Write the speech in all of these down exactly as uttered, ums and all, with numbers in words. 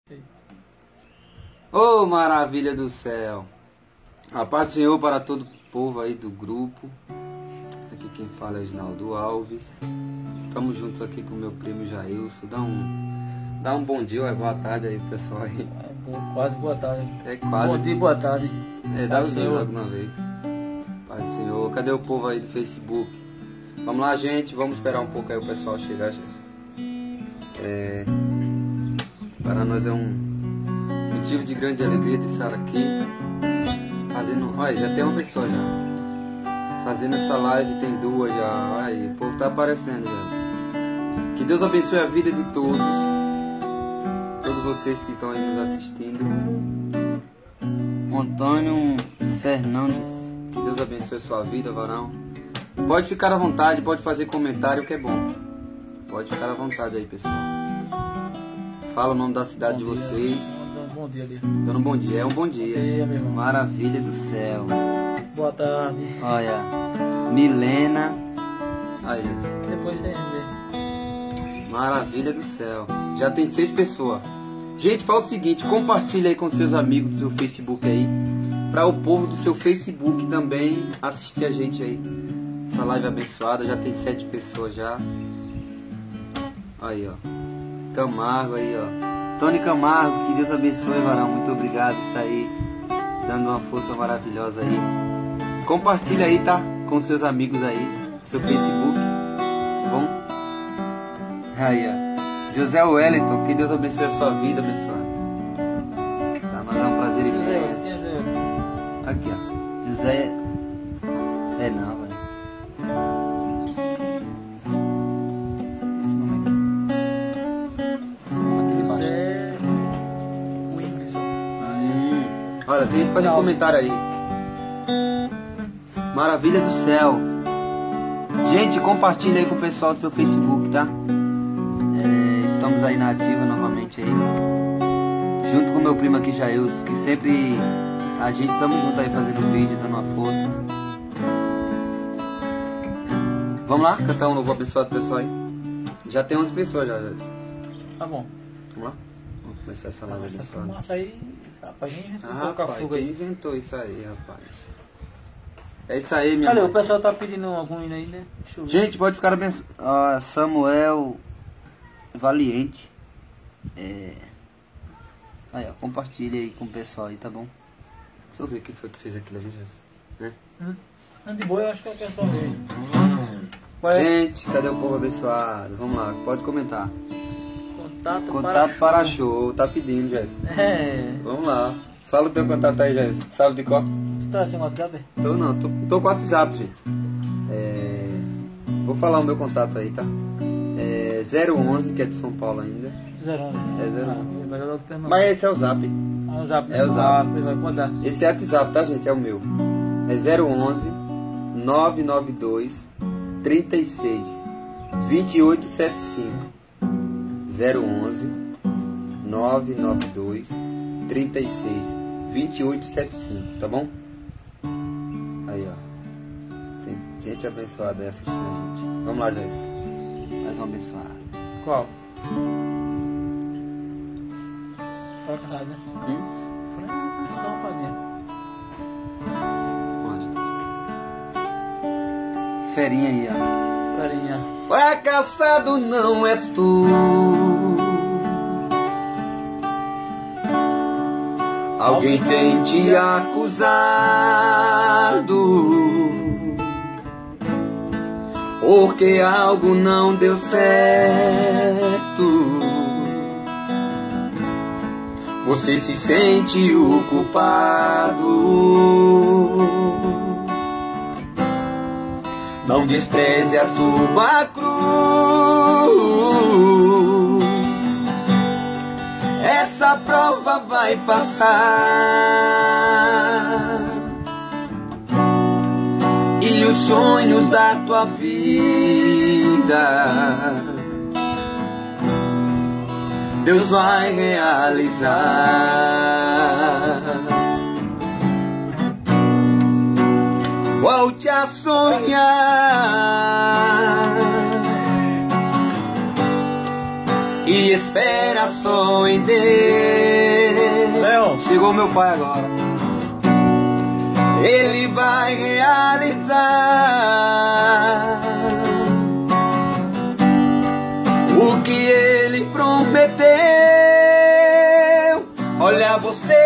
Oh, maravilha do céu! A paz do Senhor para todo o povo aí do grupo. Aqui quem fala é Ginaldo Alves. Estamos juntos aqui com meu primo Jailson. Dá um, dá um bom dia ou é boa tarde aí, pessoal aí. É, quase boa tarde. É quase. Bom dia e boa tarde. É, dá os dois logo uma vez. Paz do Senhor. Cadê o povo aí do Facebook? Vamos lá, gente. Vamos esperar um pouco aí o pessoal chegar, Jesus. É, para nós é um motivo de grande alegria de estar aqui fazendo. Olha, já tem uma pessoa já fazendo essa live, tem duas já. Olha aí, o povo tá aparecendo já. Que Deus abençoe a vida de todos, todos vocês que estão aí nos assistindo. Antônio Fernandes, que Deus abençoe a sua vida, varão. Pode ficar à vontade, pode fazer comentário que é bom. Pode ficar à vontade aí, pessoal. Fala o nome da cidade bom de dia, vocês. Bom dia ali. Dando um bom dia, é um bom dia. Bom dia, meu irmão. Maravilha do céu. Boa tarde. Olha, Milena. Aí, gente. Depois você vê. Maravilha do céu. Já tem seis pessoas. Gente, fala o seguinte, compartilha aí com seus amigos do seu Facebook aí, para o povo do seu Facebook também assistir a gente aí. Essa live abençoada, já tem sete pessoas já. Aí, ó. Camargo aí, ó. Tony Camargo, que Deus abençoe, varão. Muito obrigado por estar aí, dando uma força maravilhosa aí. Compartilha aí, tá? Com seus amigos aí, seu Facebook, tá bom? Aí, ó. José Wellington, que Deus abençoe a sua vida, abençoado. Pra nós é um prazer imenso. Aqui, ó. José... É não, velho. Esse nome aqui. Esse nome aqui de baixo. José Whindersson. Hum. Olha, tem gente fazendo comentário aí. Maravilha do céu. Gente, compartilha aí com o pessoal do seu Facebook, tá? É, estamos aí na ativa novamente aí. Junto com o meu primo aqui, Jailson, que sempre a gente estamos juntos aí fazendo vídeo, dando uma força. Vamos lá, cantar um novo abençoado pessoal aí. Já tem onze pessoas já, Jailson. Tá bom. Vamos lá? Vamos começar essa live Essa abençoada. fumaça aí, rapaz, a gente Ah, colocar rapaz, fogo quem aí. inventou isso aí, rapaz? É isso aí, minha Cadê? mãe. O pessoal tá pedindo algum hino aí, né? Deixa eu ver. Gente, pode ficar abençoado. Ah, Samuel Valiente. É... Aí, ó, compartilha aí com o pessoal aí, tá bom? Deixa eu ver quem foi que fez aquilo ali, Jesus. Né? Hum? Ande boa, eu acho que é o pessoal dele. Qual é? Gente, cadê o povo abençoado? Vamos lá, pode comentar. Contato, Contato para... para show, tá pedindo, Jesus. É. Vamos lá. Fala o teu contato aí, Jesus. Sabe de qual? Tu tá sem WhatsApp? Tô não, tô, tô com o WhatsApp, gente. É... Vou falar o meu contato aí, tá? É zero onze, que é de São Paulo ainda. zero onze. É zero Ah, onze. você vai dar do Pernambuco. Mas esse é o Zap. Ah, o Zap. É o Zap. Ah, vai, pode dar. Esse é o WhatsApp, tá, gente? É o meu. É zero onze, nove nove dois, trinta e seis, vinte e oito setenta e cinco. zero onze, nove nove dois, trinta e seis, vinte e oito setenta e cinco, tá bom? Aí, ó. Tem gente abençoada aí assistindo a gente. Vamos lá, Joyce. Mais um abençoado. Qual? Fala cantar, né? Hum? Fala só, padrinho. Onde? Ferinha aí, ó. Farinha. Fracassado não és tu. Alguém tem te acusado, porque algo não deu certo. Você se sente o culpado. Não despreze a sua cruz. Essa prova vai passar. E os sonhos da tua vida Deus vai realizar. Volte a sonhar e espera só em Deus. Chegou meu pai agora. Ele vai realizar o que ele prometeu. Olha você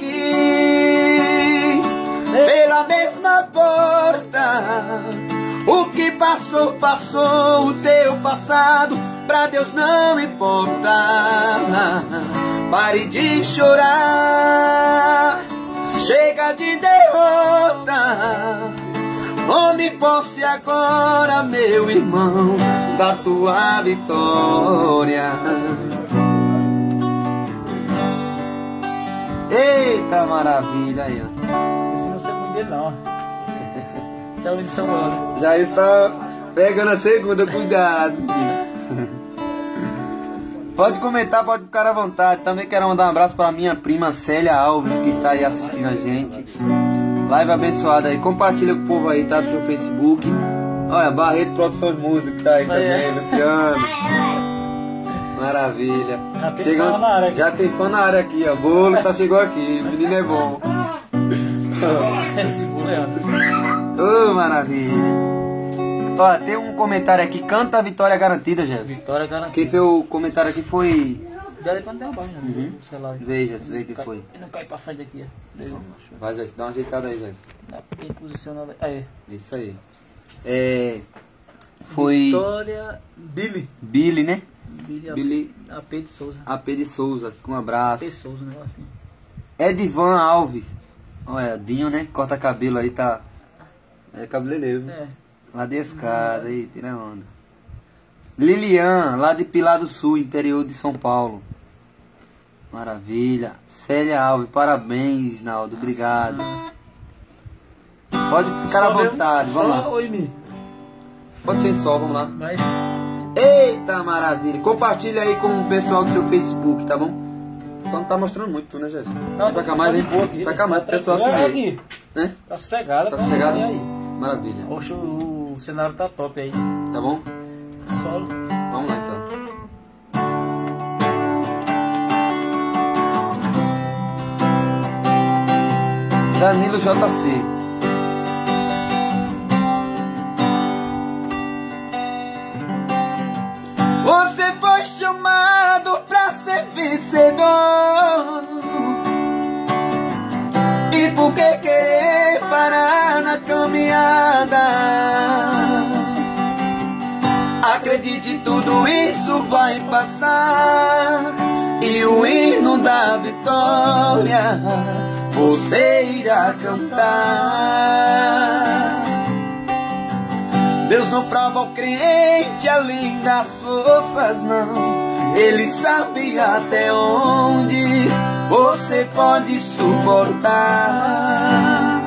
aqui pela mesma porta. O que passou, passou. O seu passado pra Deus não importa. Pare de chorar, chega de derrota. Tome posse agora, meu irmão, da tua vitória. Eita maravilha aí, ó. Isso não sei muito dele não, ó. Isso é o de São Paulo. Já está pegando a segunda, cuidado. Pode comentar, pode ficar à vontade. Também quero mandar um abraço para minha prima Célia Alves, que está aí assistindo a gente. Live abençoada aí. Compartilha com o povo aí, tá? Do seu Facebook. Olha, Barreto Produções Música tá aí também, é. Luciano. Maravilha. Já tem Chegando, fã na área aqui. Já tem fã na área aqui, ó. Bolo tá chegou aqui. O menino é bom. Esse bolo é outro. Ô, oh, maravilha. Ó, tem um comentário aqui. Canta a vitória garantida, Jéssica. Vitória garantida. Quem fez o comentário aqui foi... Dá quando derrubar, né? Uhum. O celular. Veja, se vê que foi. E não cai pra frente aqui, ó. Vai, Jéssica, dá uma ajeitada aí, Jéssica. Dá bem posicionado aí. Isso aí. É... Foi... Vitória... Billy. Billy, né? Billy... Billy... A P de Souza. A P de Souza, um abraço. A P de Souza, um negócio assim. Edivan Alves. Olha, Dinho, né? Corta cabelo aí, tá... É cabeleireiro, viu? É. Lá de escada, aí, tira onda. Lilian, lá de Pilar do Sul, interior de São Paulo. Maravilha. Célia Alves, parabéns, Naldo, obrigado. Pode ficar à vontade, vamos lá. Oi, Mi. Pode ser só, vamos lá. Vai. Eita, maravilha. Compartilha aí com o pessoal do seu Facebook, tá bom? Só não tá mostrando muito, tu, né, Jéssica? Não, pra cá mais, hein? Pra cá mais, pro pessoal que vê. aqui. Né? Tá sossegado. Tá sossegado? Aí. Maravilha. Oxe, o, o cenário tá top aí. Tá bom? Solo. Vamos lá, então. Danilo J C. Você foi chamado pra ser vencedor. E por que querer parar na caminhada? Acredite, tudo isso vai passar. E o hino da vitória você irá cantar. Deus não prova o crente além das forças, não. Ele sabe até onde você pode suportar.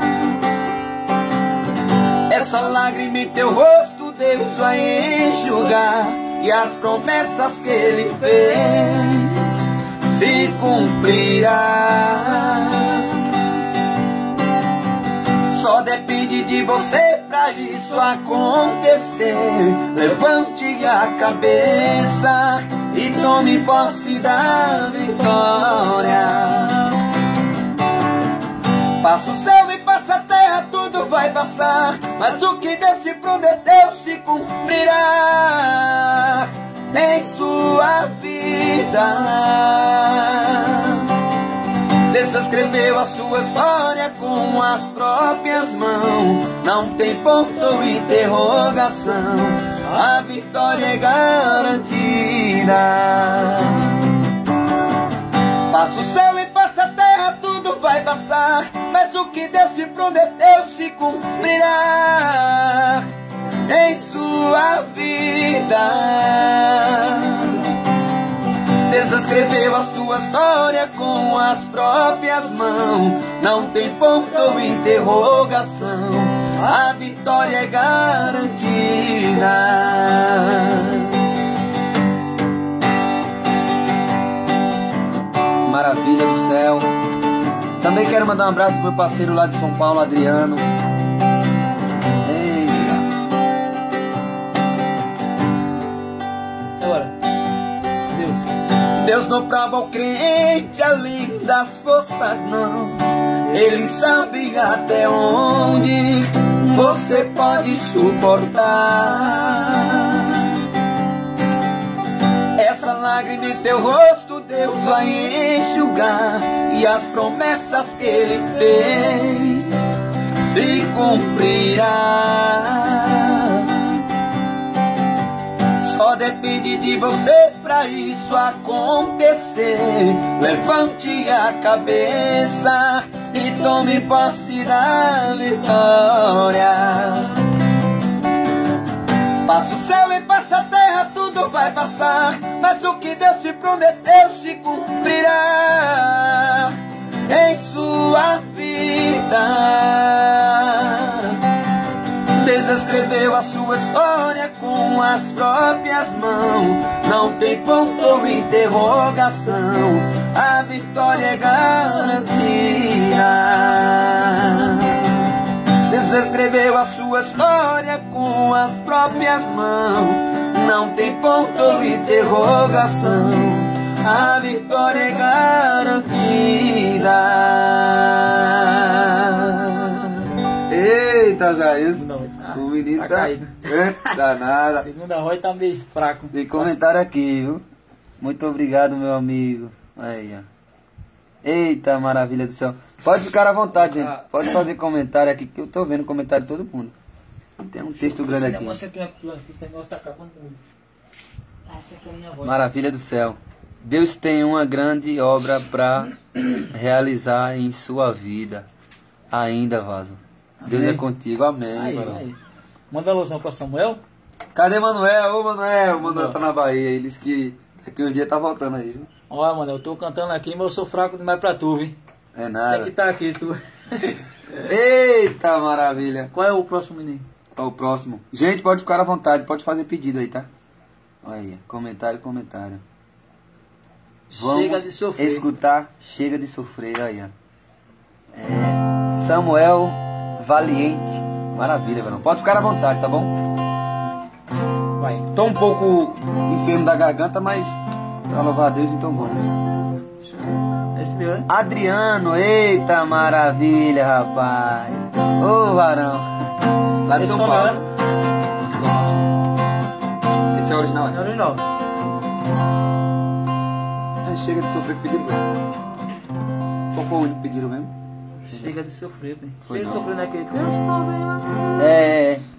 Essa lágrima em teu rosto Deus vai enxugar, e as promessas que Ele fez se cumprirá. Só depende de você pra isso acontecer. Levante a cabeça e tome posse da vitória. Passa o céu e passa a terra, tudo vai passar, mas o que Deus se prometeu se cumprirá em sua vida. Deus escreveu a sua história com as próprias mãos. Não tem ponto ou interrogação, a vitória é garantida. Passa o céu e passa a terra, tudo vai passar, mas o que Deus se prometeu se cumprirá em sua vida. Deus escreveu a sua história com as próprias mãos. Não tem ponto ou interrogação, a vitória é garantida. Maravilha do céu. Também quero mandar um abraço pro meu parceiro lá de São Paulo, Adriano. Eita. Agora, Deus. Deus não prova o crente além das forças não. Ele sabe até onde você pode suportar. Essa lágrima em teu rosto Deus vai enxugar, e as promessas que Ele fez se cumprirá. Só depende de você pra isso acontecer. Levante a cabeça e tome posse da vitória. Passa o céu e passa a terra, tudo vai passar, mas o que Deus te prometeu se cumprirá em sua vida. Deus escreveu a sua história com as próprias mãos. Não tem ponto ou interrogação, a vitória é garantida. Deus escreveu a sua história com as próprias mãos. Não tem ponto ou interrogação, a vitória é garantida. Eita, Jair, o menino tá, tá danado. Segunda roda tá meio fraco. Tem comentário aqui, viu? Muito obrigado, meu amigo. Aí, ó. Eita, maravilha do céu. Pode ficar à vontade, gente. Pode fazer comentário aqui, que eu tô vendo comentário de todo mundo. Tem um texto grande aqui. Maravilha do céu. Deus tem uma grande obra para realizar em sua vida ainda, Vaso. Deus é contigo, amém. Aí, aí. Manda alusão para Samuel. Cadê Manuel? Ô Manuel, o Manuel tá na Bahia. Ele disse que daqui um dia tá voltando aí, viu? Olha, mano, eu tô cantando aqui, mas eu sou fraco demais pra tu, viu? É nada. Tem que tá aqui, tu. Eita, maravilha. Qual é o próximo, menino? Qual é o próximo? Gente, pode ficar à vontade, pode fazer pedido aí, tá? Olha aí, comentário, comentário. Vamos chega de sofrer. Escutar, chega de sofrer, aí, ó. É, Samuel Valiente. Maravilha, verão. Pode ficar à vontade, tá bom? Vai. Tô um pouco enfermo da garganta, mas pra louvar a Deus, então vamos. Esse meu, Adriano, eita maravilha, rapaz. Ô, varão. Lá de São Paulo. Esse é o original? É original. É, chega de sofrer que pediram mesmo. Qual foi o único que pediram mesmo? Chega de sofrer, bem. Chega de sofrer naquele. Deus problema. É. É.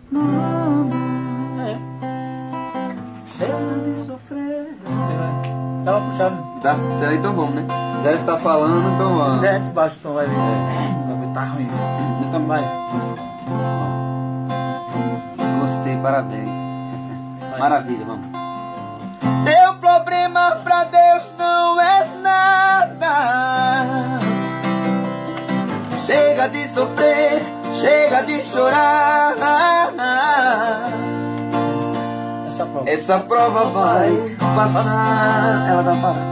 Chega de sofrer. Tava puxado. Tá, será então vamos, né? Já está falando, então vamos. É, de baixo, então vai ver. É. Vai ver, tá ruim isso. Então vai. Gostei, parabéns. Vai. Maravilha, vamos. Teu problema pra Deus não é nada. Chega de sofrer, chega de chorar. Essa prova, Essa prova vai passar. Ela dá para.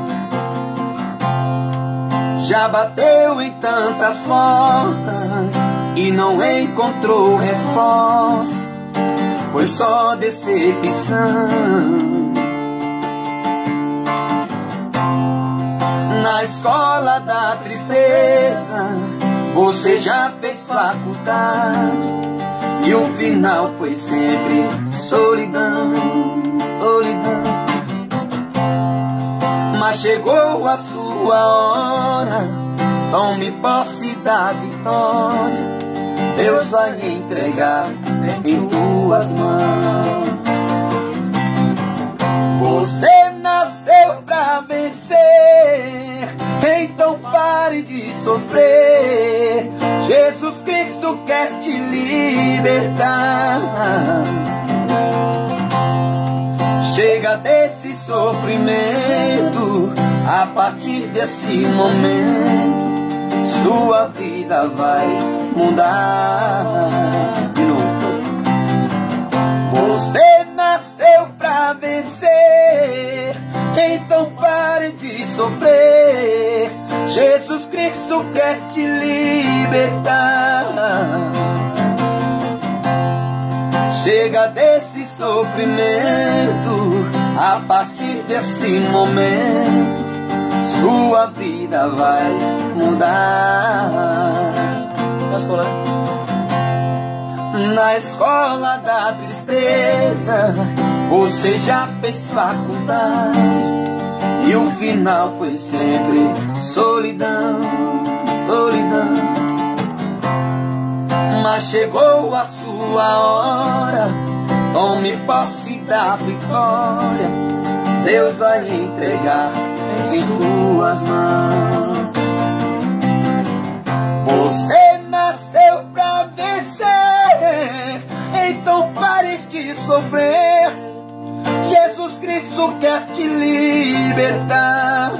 É. Já bateu em tantas portas e não encontrou resposta. Foi só decepção. Na escola da tristeza você já fez faculdade e o final foi sempre solidão, solidão. Mas chegou a sua hora, tome posse da vitória. Deus vai entregar em tuas mãos. Você nasceu pra vencer, então pare de sofrer. Jesus Cristo quer te libertar. Chega desse sofrimento, a partir desse momento sua vida vai mudar. De novo. Você nasceu pra vencer, então pare de sofrer. Jesus Cristo quer te libertar. Chega desse sofrimento, a partir desse momento sua vida vida vai mudar. Na escola, né? Na escola da tristeza, você já fez faculdade, e o final foi sempre solidão, solidão. Mas chegou a sua hora, tome posse da vitória, Deus vai entregar em suas mãos. Você nasceu pra vencer, então pare de sofrer. Jesus Cristo quer te libertar.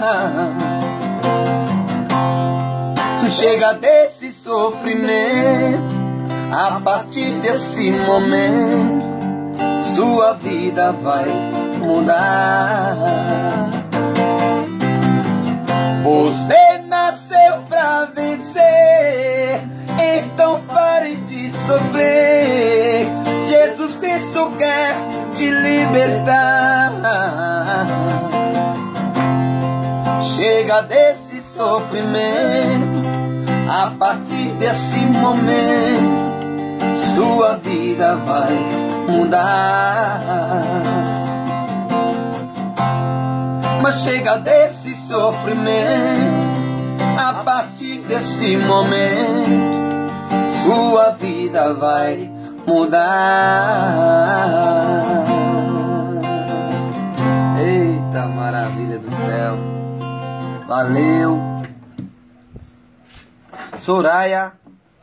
Chega desse sofrimento, a partir desse momento sua vida vai mudar. Você nasceu pra vencer, então pare de sofrer. Jesus Cristo quer te libertar. Chega desse sofrimento, a partir desse momento sua vida vai mudar. Mas chega desse sofrimento, a partir desse momento sua vida vai mudar. Eita maravilha do céu. Valeu. Soraya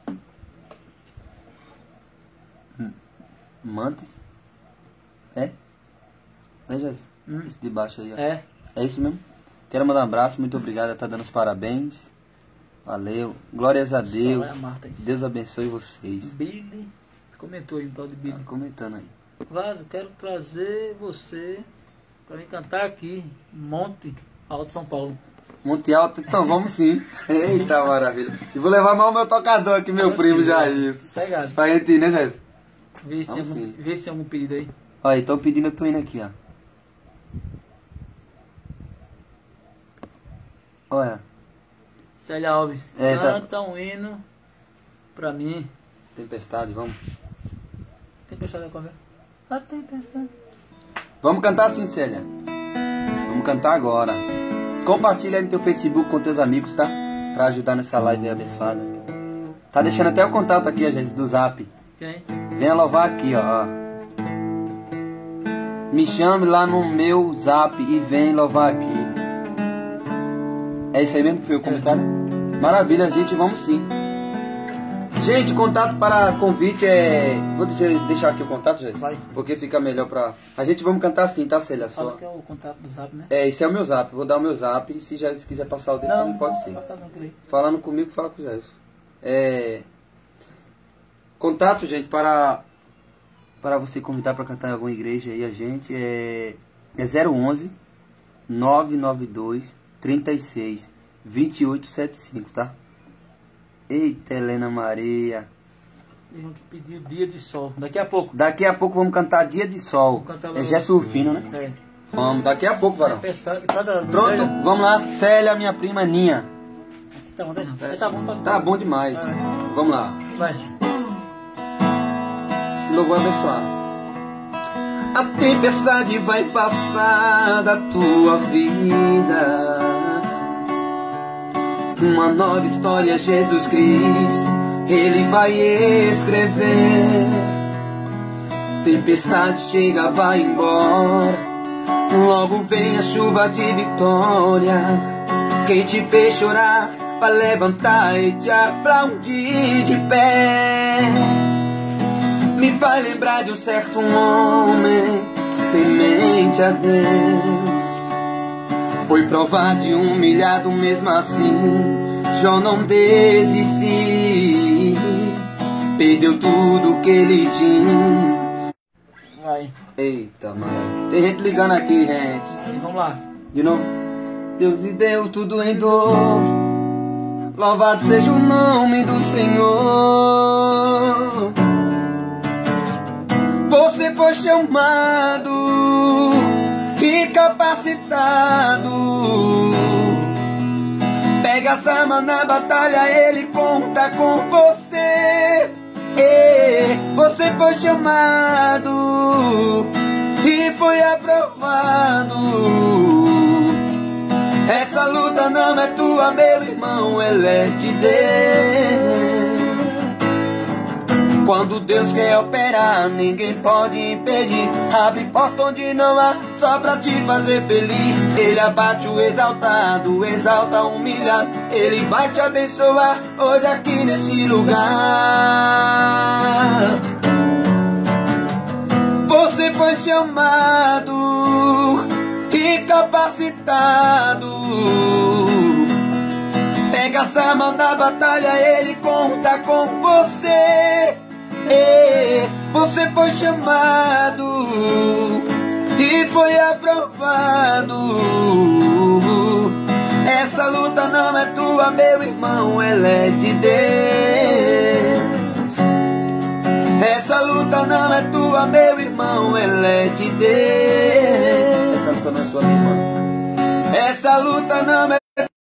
Mantes. É? Veja isso. Hum. Esse de baixo aí, ó. É. É isso mesmo? Quero mandar um abraço, muito obrigado, tá dando os parabéns. Valeu. Glórias a Deus. Deus abençoe vocês. Billy comentou aí um tal de Billy. Tá comentando aí. Vaso, quero trazer você pra me cantar aqui, Monte Alto, São Paulo. Monte Alto, então vamos sim. Eita maravilha. E vou levar mal o meu tocador aqui, meu primo Jair. Sossegado. Pra gente ir, né, Jair? Vê se, tem algum, vê se tem algum pedido aí. Olha, estão pedindo, eu tô indo aqui, ó. Olha. Célia Alves, é, canta tá... um hino pra mim. Tempestade, vamos. Tempestade é qual é? A tempestade. Vamos cantar sim, Célia. Vamos cantar agora. Compartilha aí no teu Facebook com teus amigos, tá? Pra ajudar nessa live aí abençoada. Tá deixando até o contato aqui, gente, do Zap. Quem? Venha louvar aqui, ó. Me chame lá no meu Zap e vem louvar aqui. É isso aí mesmo que foi o comentário? É. Maravilha, gente, vamos sim. Gente, contato para convite é... Vou deixar aqui o contato, gente. Vai. Porque fica melhor pra... A gente vamos cantar assim, tá, Célia? Fala que é o contato do Zap, né? É, esse é o meu Zap. Vou dar o meu Zap e se já se quiser passar o dele, não, também pode não, ser. Não, não, falando comigo, fala com o Jair. É... Contato, gente, para... Para você convidar para cantar em alguma igreja aí, a gente é... É zero onze, nove nove dois, trinta e seis, vinte e oito setenta e cinco, tá? Eita, Helena Maria. Eles vão pedir Dia de Sol. Daqui a pouco. Daqui a pouco vamos cantar Dia de Sol. É já surfino, né? É. Vamos, daqui a pouco, varão. Pesca... Cada... Pronto, vamos lá. Célia, minha prima Ninha. Aqui tá bom, tá, é. tá bom, tá bom. Tá bom demais. É. Vamos lá. Vai. Esse louvor abençoado. A tempestade vai passar da tua vida. Uma nova história, Jesus Cristo, Ele vai escrever. Tempestade chega, vai embora, logo vem a chuva de vitória. Quem te fez chorar vai levantar e te aplaudir de pé. Me vai lembrar de um certo homem temente a Deus. Foi provado e humilhado, mesmo assim Jó não desistiu. Perdeu tudo que ele tinha. Vai. Eita, mano. Tem gente ligando aqui, gente. Vamos lá. De novo. Deus lhe deu tudo em dor. Louvado seja o nome do Senhor. Você foi chamado e capacitado, Pega essa mão na batalha, ele conta com você. E você foi chamado e foi aprovado. Essa luta não é tua, meu irmão, ela é de Deus. Quando Deus quer operar, ninguém pode impedir. Abre porta onde não há, só pra te fazer feliz. Ele abate o exaltado, exalta o humilhado. Ele vai te abençoar hoje aqui nesse lugar. Você foi chamado e capacitado. Pega essa mão da batalha, ele conta com você. E você foi chamado e foi aprovado. Essa luta não é tua, meu irmão, ela é de Deus. Essa luta não é tua, meu irmão, ela é de Deus. Essa luta não é tua, meu irmão. Essa luta não é.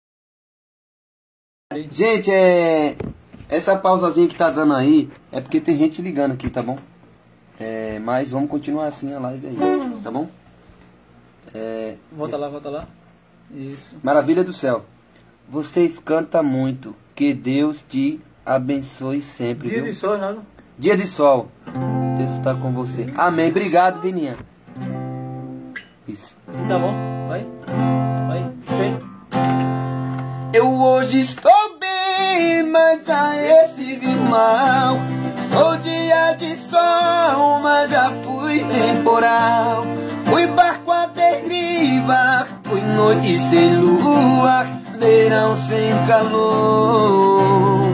Gente, é... essa pausazinha que tá dando aí é porque tem gente ligando aqui, tá bom? É... Mas vamos continuar assim a live aí, tá bom? É... Volta lá, volta lá. Isso. Maravilha do céu. Vocês cantam muito. Que Deus te abençoe sempre. Dia viu? de sol, nada. Dia de sol. Deus está com você. Amém. Obrigado, Vininha. Isso. Tá bom? Vai. Vai. Cheio. Eu hoje estou bem, mas já estive mal. Sou dia de sol, mas já fui temporal. Fui barco à deriva, fui noite sem lua, verão sem calor.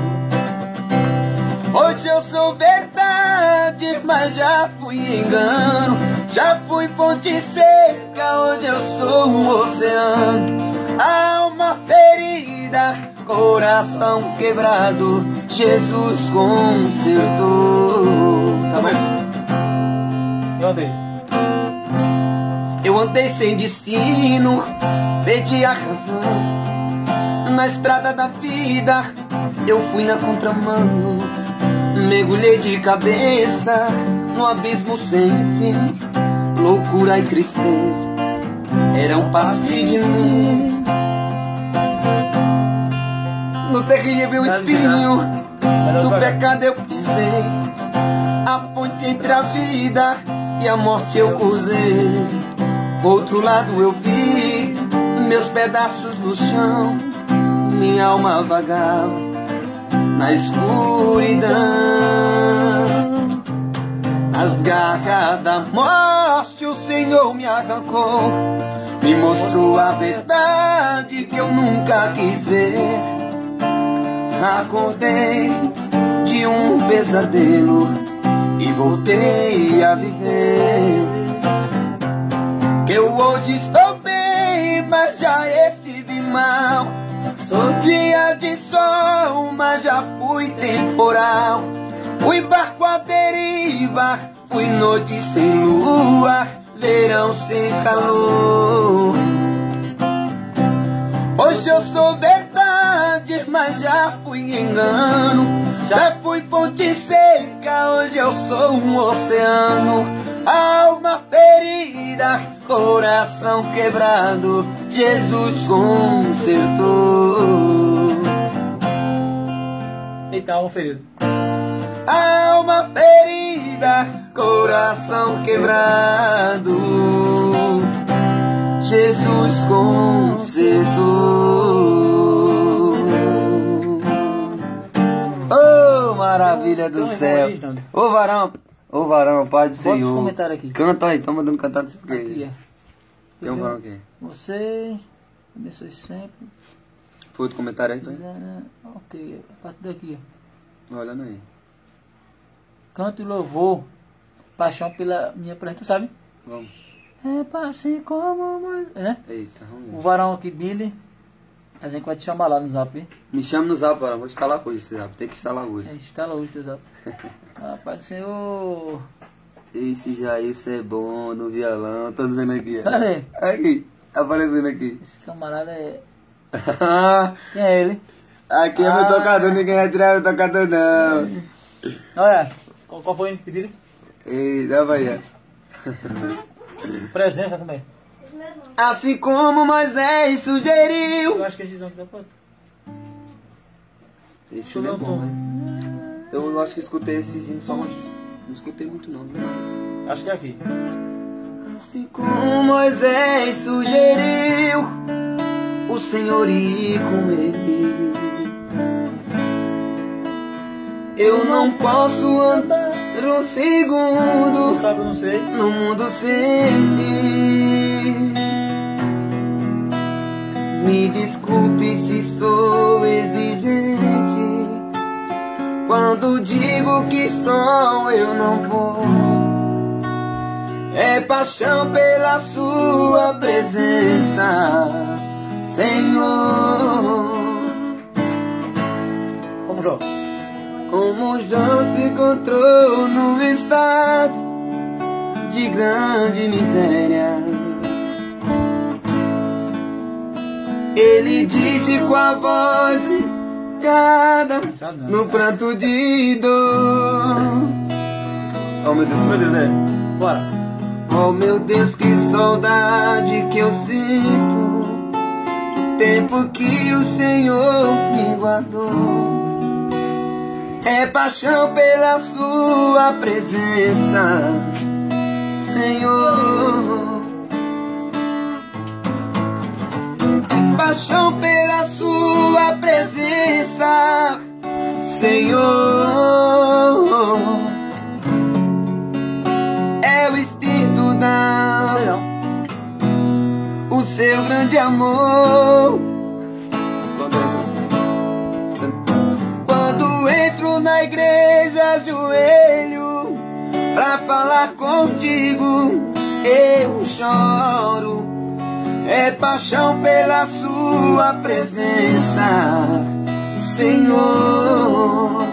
Hoje eu sou verdade, mas já fui engano. Já fui fonte seca, hoje eu sou um oceano. Alma ferida, coração quebrado, Jesus consertou. Começa. E ontem? Eu andei sem destino, perdi a razão. Na estrada da vida, eu fui na contramão. Mergulhei de cabeça no abismo sem fim. Loucura e tristeza eram parte de mim. No terrível espinho do pecado eu pisei. A ponte entre a vida e a morte eu cruzei. Outro lado eu vi meus pedaços no chão. Minha alma vagava na escuridão. As garras da morte o Senhor me arrancou. Me mostrou a verdade que eu nunca quis ver. Acordei de um pesadelo e voltei a viver. Que eu hoje estou bem, mas já estive mal. Sou dia de sol, mas já fui temporal. Fui barco à deriva, fui noite sem lua, verão sem calor. Hoje eu sou verdade, mas já fui engano. Já fui fonte seca, hoje eu sou um oceano. Alma ferida, coração quebrado, Jesus consertou. Eita, alma ferida. Alma ferida, coração quebrado, Jesus consertou. Oh, maravilha do céu. Ô varão, ô varão, Pai do Senhor. Bota os comentários aqui. Canta aí, estão mandando cantar desse porque Aqui, é. tem um varão aqui. Você abençoe sempre. Foi outro comentário aí, tá? Ok, a partir daqui. Olhando aí. Canto e louvor, paixão pela minha planta, sabe? Vamos. É assim como mais, né? Eita, vamos ver. O varão aqui, Billy, a gente vai te chamar lá no zap, hein? Me chama no zap, varão. Vou instalar hoje esse zap. Tem que instalar hoje. A gente instala hoje o zap. Ah, Pai do Senhor. Esse Jair é bom no violão. Tô dizendo aqui, ó. Olha aí. Aqui, aparecendo aqui. Esse camarada é Quem é ele? Aqui é ah, meu tocador, ninguém vai tirar meu tocador não. Olha, qual, qual foi o pedido? Ei, dá pra aí. Presença, como é? Assim como Moisés sugeriu. Eu acho que esses não dá pra... Esse não é bom. Eu acho que escutei esses só, mas não escutei muito não. Mas... acho que é aqui. Assim como Moisés sugeriu, o Senhor ir com ele. Eu não posso andar um segundo, não sabe, eu não sei, no mundo sem ti. Me desculpe se sou exigente, quando digo que só eu não vou. É paixão pela sua presença, Senhor. Como Jó? Como Jó se encontrou num estado de grande miséria. Ele disse com a voz cada no pranto de dor. Oh meu Deus, meu Deus, é. Bora. Oh meu Deus, que saudade que eu sinto do tempo que o Senhor me guardou. É paixão pela sua presença, Senhor. Paixão pela sua presença, Senhor. É o instinto da o seu grande amor. Quando entro na igreja, ajoelho pra falar contigo, eu choro. É paixão pela sua presença, Senhor.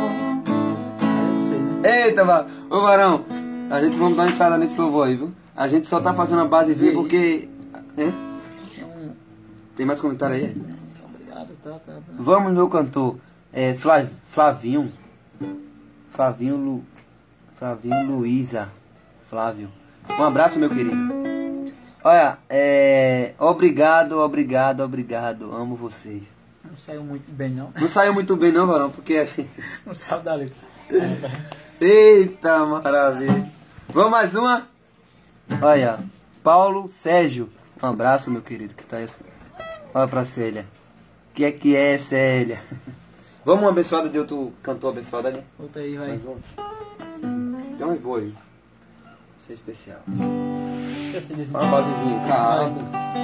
Eita, va- ô varão, a gente vamos dar uma ensaiada nesse louvor aí, viu? A gente só tá fazendo uma basezinha porque... É? Tem mais comentário aí? Obrigado, tá, tá, tá. Vamos, meu cantor. É, Flav, Flavinho. Flavinho, Lu, Flavinho Luísa. Flávio. Um abraço, meu querido. Olha, é... Obrigado, obrigado, obrigado. Amo vocês. Não saiu muito bem, não. Não saiu muito bem, não, varão, porque... Não sabe da letra. Eita, maravilha. Vamos mais uma? Olha, Paulo Sérgio. Um abraço, meu querido, que tá aí. Olha pra Célia. Que é que é, Célia? Vamos uma abençoada de outro cantor abençoado ali? Volta aí, vai. Mais um. Tem umas boas aí. Isso é especial. Uma basezinha, sabe?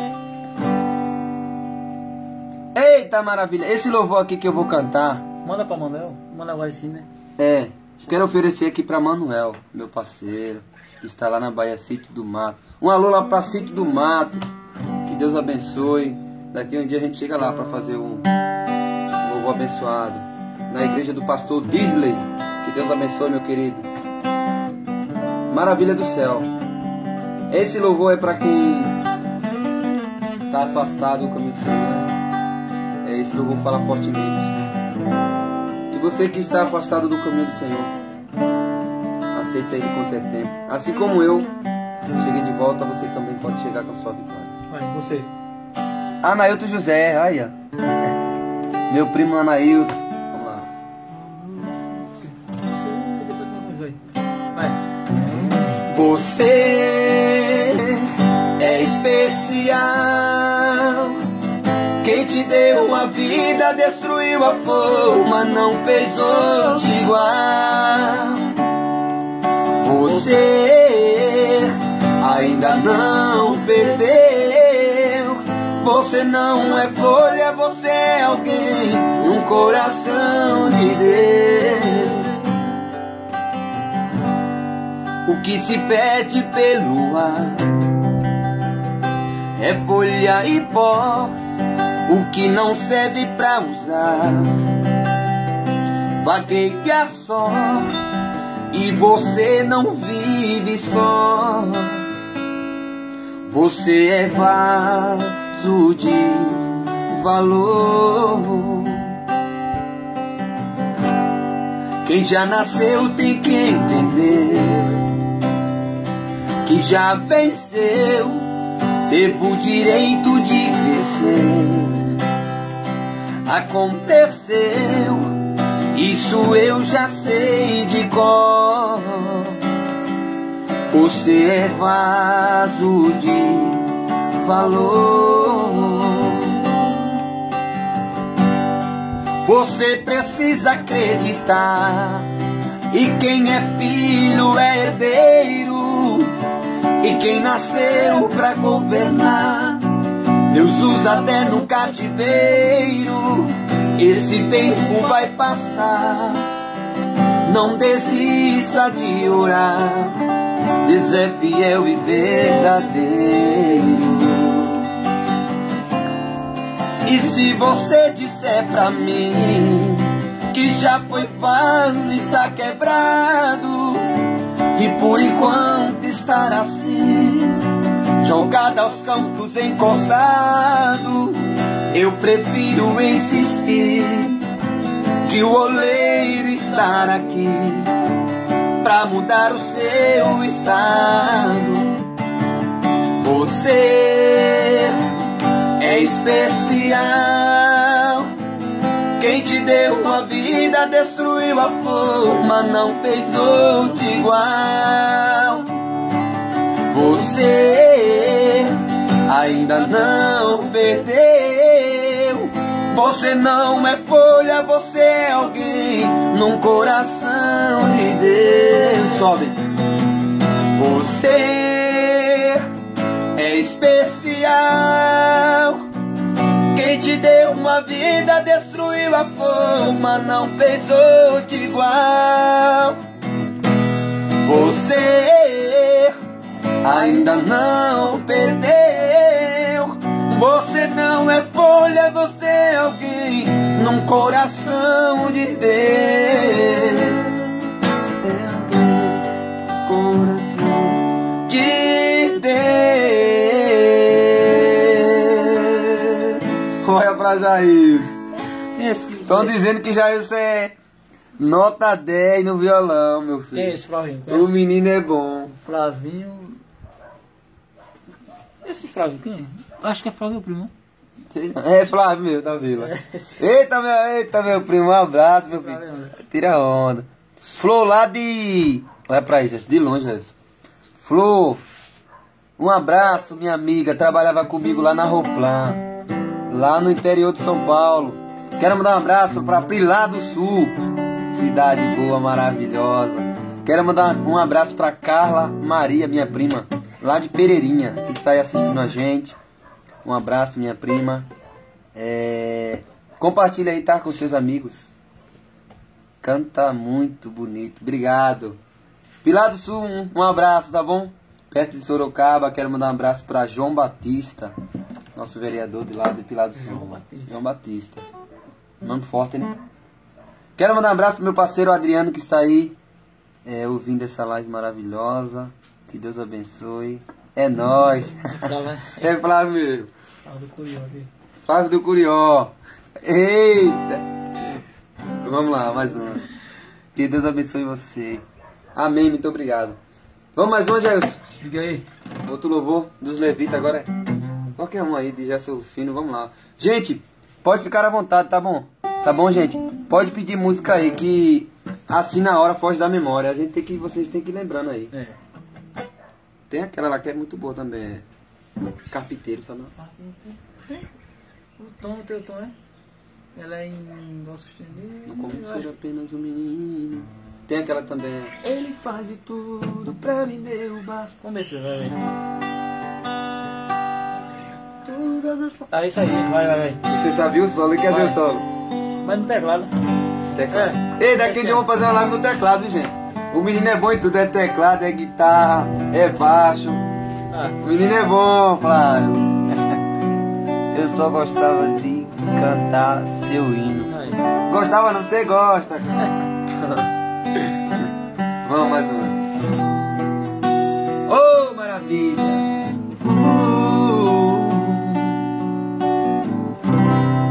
Eita, maravilha. Esse louvor aqui que eu vou cantar... Manda pra Manuel. Manuel vai sim, né? É. Quero oferecer aqui pra Manuel, meu parceiro, que está lá na Bahia, Sítio do Mato. Um alô lá pra Sítio do Mato. Que Deus abençoe. Daqui um dia a gente chega lá pra fazer um, um louvor abençoado. Na igreja do pastor Disley. Que Deus abençoe, meu querido. Maravilha do céu. Esse louvor é pra quem está afastado do caminho do Senhor. É, esse louvor fala fortemente. E você que está afastado do caminho do Senhor, aceita Ele quanto é tempo. Assim como eu cheguei de volta, você também pode chegar com a sua vitória. Vai, você. Anailton José, olha. Meu primo Anailton. Vamos lá. Vai. Você é especial. Quem te deu a vida, destruiu a forma, não fez outro igual. Você ainda não perdeu. Você não é folha, você é alguém num coração de Deus. O que se perde pelo ar é folha e pó. O que não serve pra usar vagueia só. E você não vive só. Você é vaso de valor. Quem já nasceu tem que entender que já venceu, teve o direito de vencer. Aconteceu, isso eu já sei de cor. Você é vaso de valor. Você precisa acreditar, e quem é filho é herdeiro, e quem nasceu pra governar, Deus usa até no cativeiro. Esse tempo vai passar, não desista de orar. Deus é fiel e verdadeiro. E se você disser pra mim que já foi fácil, está quebrado, e por enquanto estar assim, jogado aos cantos, encoçado, eu prefiro insistir que o oleiro estar aqui pra mudar o seu estado. Você é especial. Quem te deu uma vida destruiu a forma, não fez outra igual. Você ainda não perdeu. Você não é folha, você é alguém num coração de Deus. Sobe. Você é especial. Quem te deu uma vida destruiu a forma, não fez outra igual. Você ainda não perdeu. Você não é folha, você é alguém num coração de Deus. É alguém, coração de Deus. Olha pra Jair. Estão dizendo que Jair é nota dez no violão, meu filho. Quem é esse Flavinho? O menino é bom. Flavinho. Esse Flávio quem é? Acho que é Flávio primo. É Flávio meu, da vila. É, eita, meu, eita, meu primo, um abraço, meu filho. Tira onda. Flor lá de... Olha pra aí, gente, de longe, Nelson. Flor, um abraço, minha amiga. Trabalhava comigo lá na Roplan, lá no interior de São Paulo. Quero mandar um abraço pra Prilá do Sul, cidade boa, maravilhosa. Quero mandar um abraço pra Carla Maria, minha prima, lá de Pereirinha, que está aí assistindo a gente. Um abraço, minha prima. É... Compartilha aí, tá? Com seus amigos. Canta muito bonito. Obrigado. Pilar do Sul, um, um abraço, tá bom? Perto de Sorocaba, quero mandar um abraço para João Batista, nosso vereador de lá de Pilar do Sul. João Batista. João Batista. Nome forte, né? Quero mandar um abraço pro meu parceiro Adriano, que está aí é, ouvindo essa live maravilhosa. Que Deus abençoe. É nóis. É Flávio mesmo. Flávio do Curió. Flávio do Curió. Eita. Vamos lá, mais uma. Que Deus abençoe você. Amém, muito obrigado. Vamos mais um, Gelson. Diga aí. Outro louvor dos Levitas agora. Qualquer um aí de Gerson Fino, vamos lá. Gente, pode ficar à vontade, tá bom? Tá bom, gente? Pode pedir música aí que assim na hora foge da memória. A gente tem que, vocês têm que ir lembrando aí. É. Tem aquela lá que é muito boa também. Carpinteiro, sabe? Carpinteiro. O tom, o teu tom, é? Ela é em dó sustenido. Não como seja apenas um menino. Tem aquela também. Ele faz de tudo pra me derrubar. Começa, vai, vai. Todas as... Ah, isso aí, vai, vai, vai. Você sabia o solo e quer ver o solo? Mas no teclado. Teclado. É. Ei, daqui a gente vai fazer uma live no teclado, gente. O menino é bom em tudo, é teclado, é guitarra, é baixo. Ah. O menino é bom, Flávio. Eu só gostava de cantar seu hino. Aí. Gostava não, você gosta. Vamos mais uma. Oh, maravilha. Uh,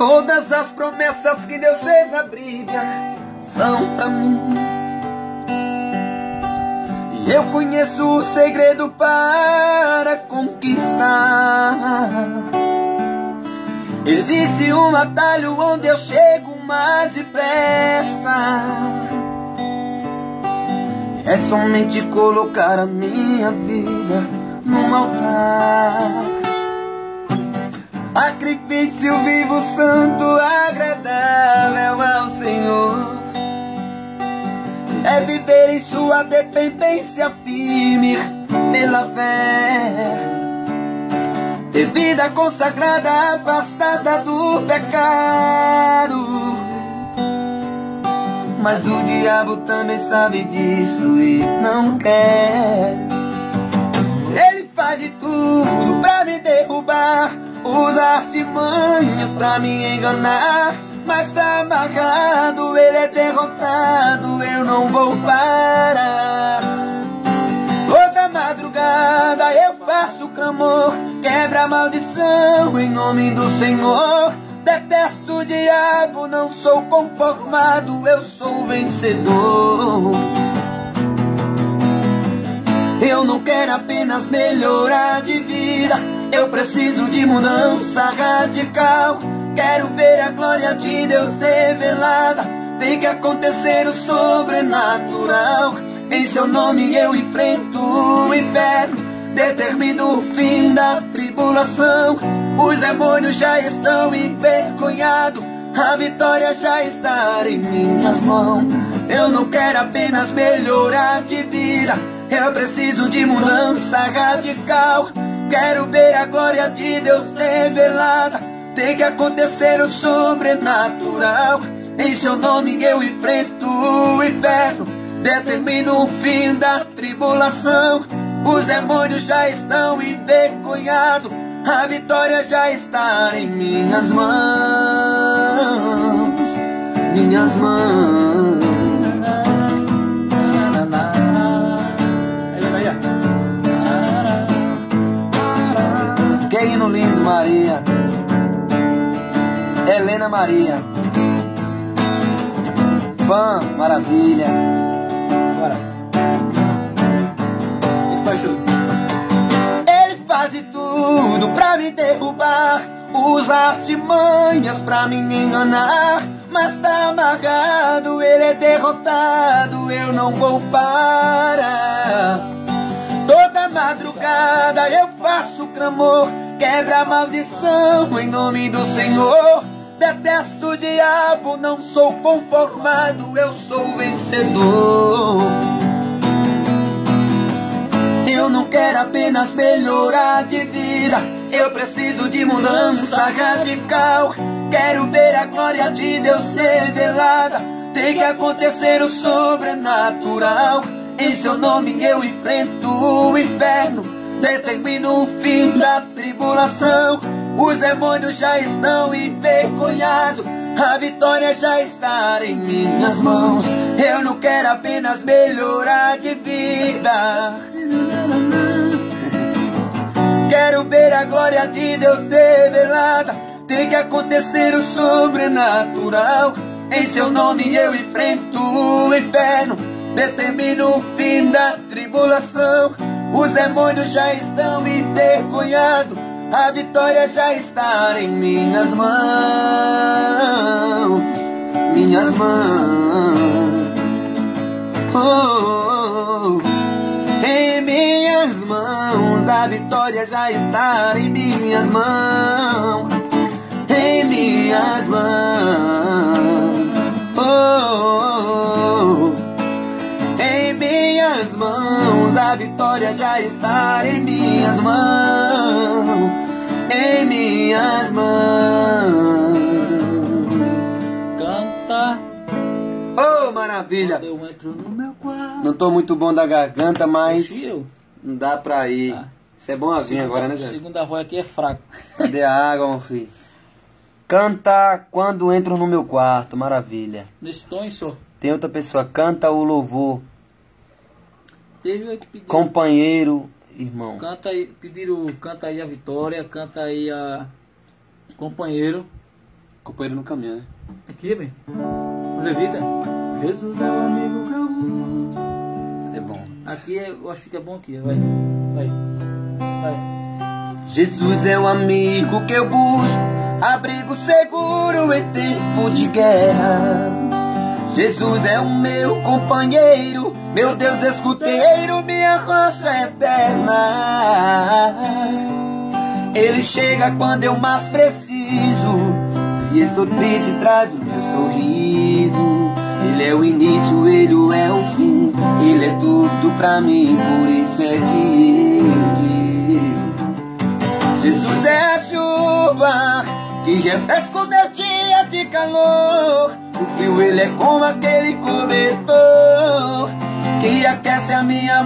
Todas as promessas que Deus fez na Bíblia são pra mim. E eu conheço o segredo para conquistar. Existe um atalho onde eu chego mais depressa. É somente colocar a minha vida num altar. Sacrifício vivo, santo, agradável ao Senhor. É viver em sua dependência firme pela fé. Ter vida consagrada, afastada do pecado. Mas o diabo também sabe disso e não quer. Ele faz de tudo pra me derrubar, usa artimanhas pra me enganar. Mas tá amarrado, ele é derrotado, eu não vou parar. Toda madrugada eu faço clamor, quebra a maldição em nome do Senhor. Detesto o diabo, não sou conformado, eu sou vencedor. Eu não quero apenas melhorar de vida, eu preciso de mudança radical. Quero ver a glória de Deus revelada. Tem que acontecer o sobrenatural. Em seu nome eu enfrento o inferno, determino o fim da tribulação. Os demônios já estão envergonhados, a vitória já está em minhas mãos. Eu não quero apenas melhorar de vida, eu preciso de mudança radical. Quero ver a glória de Deus revelada. Tem que acontecer o sobrenatural. Em seu nome eu enfrento o inferno, determino o fim da tribulação. Os demônios já estão envergonhados, a vitória já está em minhas mãos. Minhas mãos. Que hino lindo, Maria. Helena Maria, fã, maravilha. Bora. Ele faz tudo. Ele faz de tudo pra me derrubar, usa artimanhas pra me enganar. Mas tá amarrado, ele é derrotado, eu não vou parar. Toda madrugada eu faço clamor, quebra a maldição em nome do Senhor. Detesto o diabo, não sou conformado, eu sou vencedor. Eu não quero apenas melhorar de vida, eu preciso de mudança radical. Quero ver a glória de Deus revelada. Tem que acontecer o sobrenatural. Em seu nome eu enfrento o inferno, determino o fim da tribulação. Os demônios já estão envergonhados, a vitória já está em minhas mãos. Eu não quero apenas melhorar de vida, quero ver a glória de Deus revelada. Tem que acontecer o sobrenatural. Em seu nome eu enfrento o inferno, determino o fim da tribulação. Os demônios já estão envergonhados, a vitória já está em minhas mãos. Minhas mãos. Oh, oh, oh. Em minhas mãos, a vitória já está em minhas mãos. Em minhas mãos. Oh, oh, oh. Em minhas mãos, a vitória já está em minhas mãos. Em minhas mãos. Canta. Oh, maravilha. Quando eu entro no meu quarto. Não tô muito bom da garganta, mas eu. não dá pra ir. Tá. Isso é bom assim agora, né, Jéssica? Segunda voz aqui é fraco. Cadê a água, meu filho? Canta quando entro no meu quarto, maravilha. Nesse tom, só. Tem outra pessoa, canta o louvor. Teve o que pediu. Companheiro, irmão. Canta aí, pediram, canta aí a vitória, canta aí a companheiro. Companheiro no caminho, né? Aqui, bem. O Levita. Jesus é o amigo que eu busco. É bom. Aqui eu acho que fica bom aqui. Vai. Vai. Vai. Jesus é o amigo que eu busco, abrigo seguro em tempo de guerra. Jesus é o meu companheiro, meu Deus escuteiro, minha rocha eterna. Ele chega quando eu mais preciso, se estou triste traz o meu sorriso. Ele é o início, ele é o fim, ele é tudo pra mim, por isso é que eu digo. Jesus é a chuva que refresca o meu dia de calor. O frio ele é como aquele cobertor que aquece a minha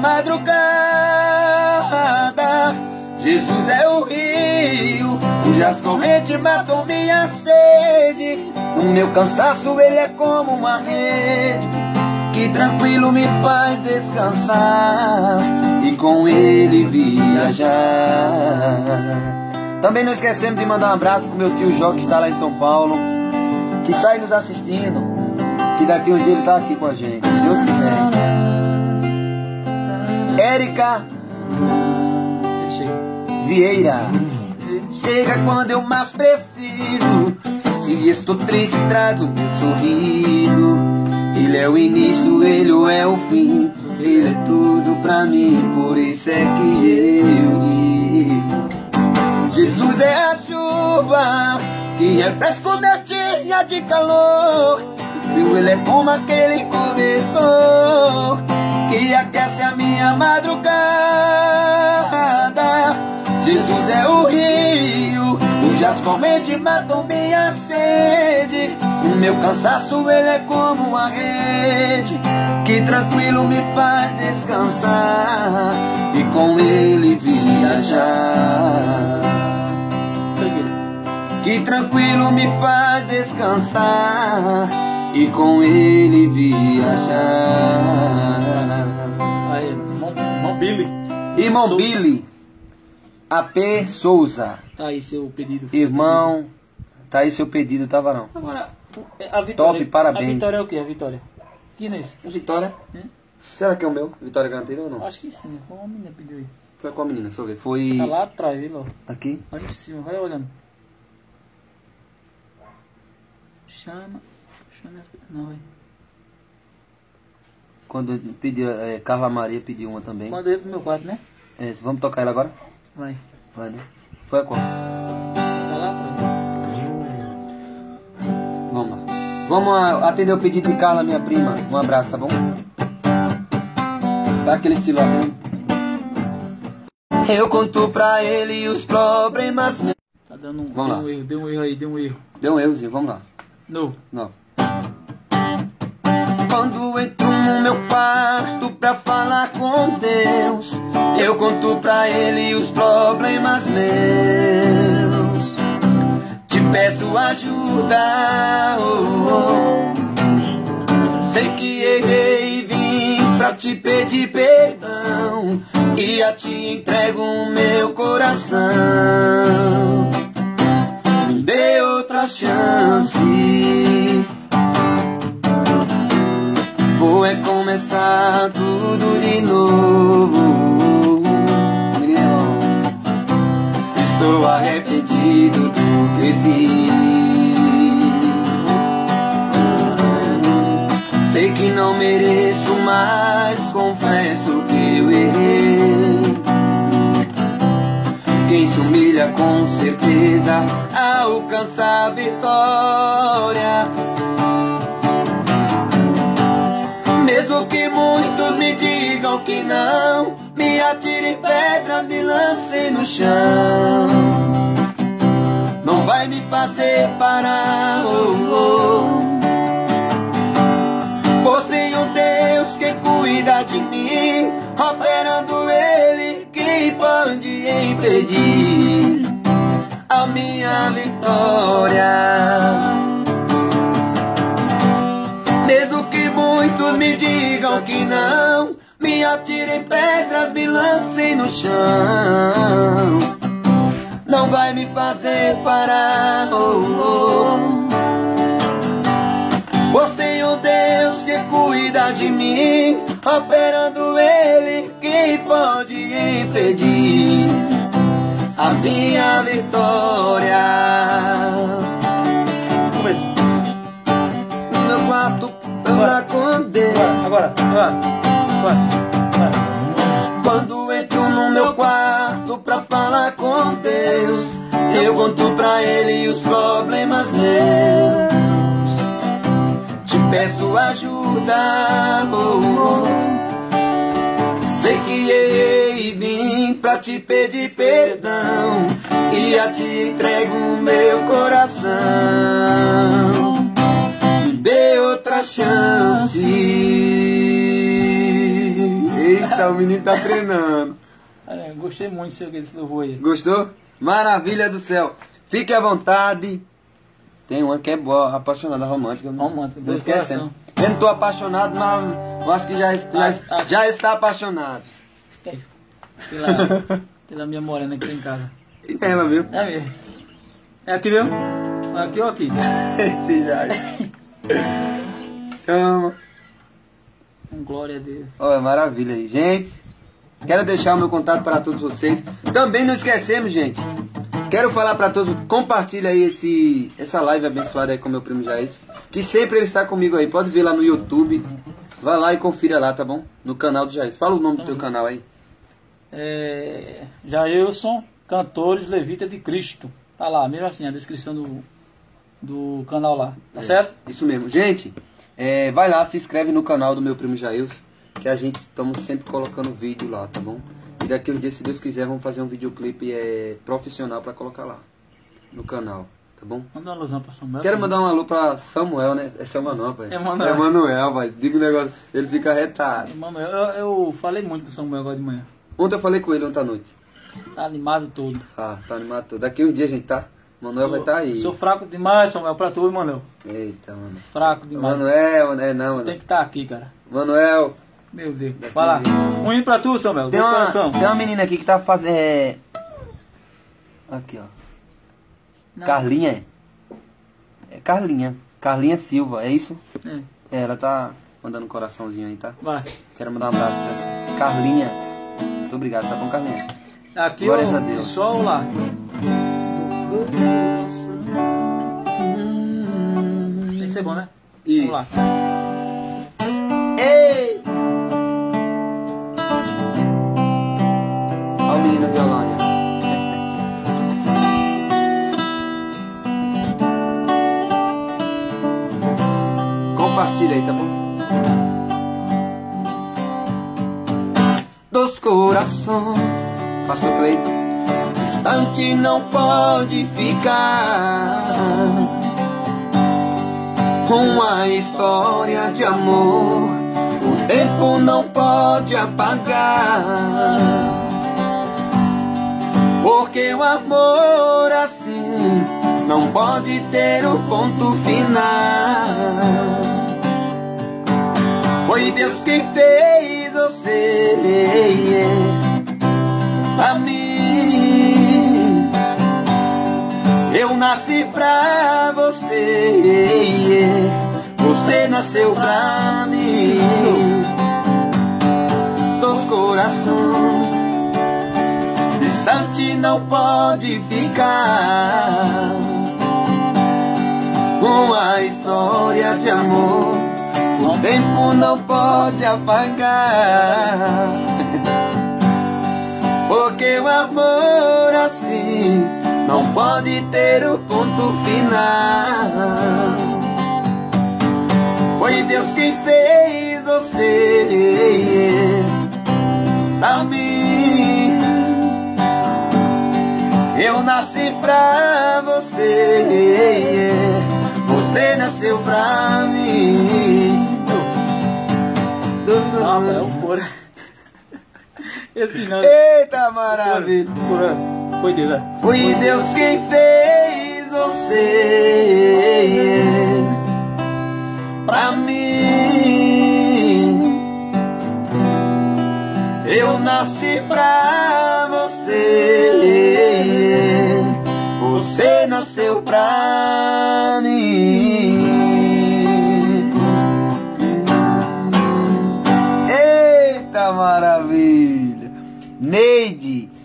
madrugada. Jesus é o rio cujas correntes matam minha sede. No meu cansaço ele é como uma rede que tranquilo me faz descansar e com ele viajar. Também não esquecemos de mandar um abraço pro meu tio Jó, que está lá em São Paulo, que está aí nos assistindo, que daqui um dia ele está aqui com a gente, se Deus quiser. Érica Vieira, chega quando eu mais preciso, se estou triste traz o meu sorriso. Ele é o início, ele é o fim, ele é tudo pra mim, por isso é que eu digo. Jesus é a chuva que refresca o meu dia de calor. O frio ele é como aquele cobertor que aquece a minha madrugada. Jesus é o rio cujas correntes matam minha sede. O meu cansaço ele é como uma rede que tranquilo me faz descansar e com ele viajar. Que tranquilo me faz descansar e com ele viajar. Aí, irmão Billy. Irmão Billy A P Souza. Tá aí seu pedido. Irmão, tá aí seu pedido, tá, Varão? Agora, a vitória. Top, parabéns. A vitória é o quê? A vitória? Que nesse? A Vitória? Hum? Será que é o meu? Vitória garantida ou não? Acho que sim. Qual a menina pediu aí? Foi com a menina, deixa eu ver. Foi. Tá lá atrás, viu, Ló? Aqui? Lá em cima, vai olhando. Chama. Chama as... Não, vai. Quando pediu, é, Carla Maria pediu uma também. Manda ele pro meu quarto, né? É, vamos tocar ela agora? Vai. Vai, né? Foi a qual? Tá lá atrás. Vamos lá. Vamos a- atender o pedido de Carla, minha prima. Um abraço, tá bom? Dá aquele estilo lá. Eu conto pra ele os problemas. Tá dando um, Vamos deu lá. um erro, deu um erro aí, deu um erro. Deu um errozinho, vamos lá. No. Não. Quando entro no meu quarto pra falar com Deus, eu conto pra ele os problemas meus. Te peço ajuda, oh, oh. Sei que errei e vim pra te pedir perdão, e a ti entrego o meu coração. Me dê outra chance, vou é começar tudo de novo. Estou arrependido do que fiz. Sei que não mereço mais, confesso que eu errei. Quem se humilha com certeza alcança a vitória. Mesmo que muitos me digam que não, me atirem pedras, me lancem no chão, não vai me fazer parar, oh, oh. Pois tem um Deus que cuida de mim, operando Ele, quem pode impedir a minha vitória. Mesmo que muitos me digam que não, me atirem pedras, me lancem no chão, não vai me fazer parar, oh, oh. cuida de mim, operando Ele, quem pode impedir a minha vitória? Começo. No meu quarto, pra com Deus. Agora, agora, agora, agora. Quando entro no meu quarto pra falar com Deus, eu conto pra Ele os problemas meus. Te peço ajuda, oh, oh. Sei que errei e vim pra te pedir perdão, e a ti entrego o meu coração. Me dê outra chance. Eita, o menino tá treinando. É, gostei muito de ser desse louvor aí. Gostou? Maravilha do céu. Fique à vontade. Tem uma que é boa, apaixonada, romântica. Romântica, não dois esquecendo. coração. Eu não tô apaixonado, mas eu acho que já, já, Ah, ah. já está apaixonado. Que é isso? Pela, pela minha morena que tem em casa. E ela, viu? É mesmo. É aqui mesmo? Aqui ou aqui? Esse já. Chama. Com glória a Deus. Olha, maravilha aí. Gente, quero deixar o meu contato para todos vocês. Também não esquecemos, gente. Quero falar para todos, compartilha aí esse, essa live abençoada aí com meu primo Jair, que sempre ele está comigo aí. Pode ver lá no YouTube. Vai lá e confira lá, tá bom? No canal do Jair. Fala o nome do teu canal aí. É, Jailson Cantores Levita de Cristo. Tá lá, mesmo assim, a descrição do, do canal lá. Tá É, certo? Isso mesmo. Gente, é, vai lá, se inscreve no canal do meu primo Jair, que a gente estamos sempre colocando vídeo lá, tá bom? E daqui um dia, se Deus quiser, vamos fazer um videoclipe é, profissional pra colocar lá no canal, tá bom? Manda uma alusão pra Samuel. Quero mandar um alô pra Samuel, né? É Samuel não, pai. É Manuel. É Manuel, pai. Diga o negócio, ele fica retado. Manuel, eu, eu falei muito com o Samuel agora de manhã. Ontem eu falei com ele, ontem à noite. Tá animado todo. Ah, tá animado todo. Daqui uns dias, gente, tá? Manuel vai estar tá aí. Sou fraco demais, Samuel, pra tu, Manuel. Eita, mano. Fraco demais. Manuel, é não, mano. Tem que estar aqui, cara. Manuel. Meu Deus. Daqui Vai lá. um dia. Um hino pra tu, Samuel. Tem Dois uma, coração. tem uma menina aqui que tá fazendo. É... Aqui, ó. Não. Carlinha. É Carlinha. Carlinha Silva, é isso? É. É, ela tá mandando um coraçãozinho aí, tá? Vai. Quero mandar um abraço pra essa. Carlinha. Muito obrigado, tá bom, Carlinha? Aqui Glórias o a Deus. sol lá. Tem que ser bom, né? Isso. Vamos lá. Ei! Olha o menino violão aí. Compartilha aí, tá bom? Dos corações, Pastor Cleito, distante não pode ficar. Uma história de amor, o tempo não pode apagar. Porque o amor assim não pode ter o ponto final. Foi Deus quem fez você pra mim. Eu nasci pra você, você nasceu pra mim. Dos corações, distante não pode ficar. Uma história de amor, o tempo não pode apagar. Porque o amor assim não pode ter o ponto final. Foi Deus quem fez você pra mim. Eu nasci pra você, você nasceu pra mim. Ah, é o coro. Esse não. Eita maravilha! Coro. Foi Deus, né? Foi Deus quem fez você pra mim. Eu nasci pra você, você nasceu pra mim.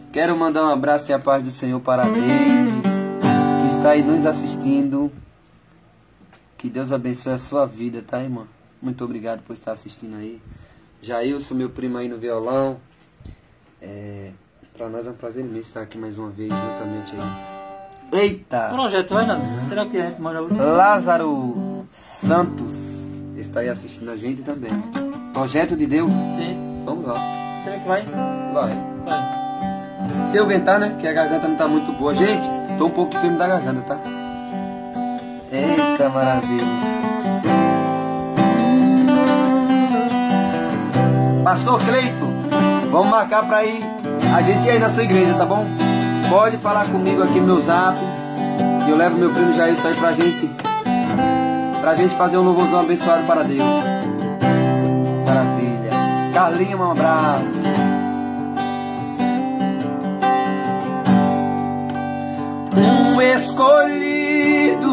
Quero mandar um abraço e a paz do Senhor para a Deide, que está aí nos assistindo. Que Deus abençoe a sua vida, tá, irmã? Muito obrigado por estar assistindo aí. Jailson, meu primo aí no violão. É, para nós é um prazer imenso estar aqui mais uma vez juntamente aí. Eita! Projeto, vai, Nando? Será que a gente manda outro? Lázaro Santos está aí assistindo a gente também. Projeto de Deus? Sim. Vamos lá. Será que vai? Vai. Vai. Se eu aguentar, né? Que a garganta não tá muito boa. Gente, tô um pouco enfermo da garganta, tá? Eita, maravilha. Pastor Cleito, vamos marcar pra ir. A gente ir aí na sua igreja, tá bom? Pode falar comigo aqui no meu zap. Que eu levo meu primo Jailson aí pra gente. Pra gente fazer um louvorzão abençoado para Deus. Maravilha. Carlinha, um abraço. Um escolhido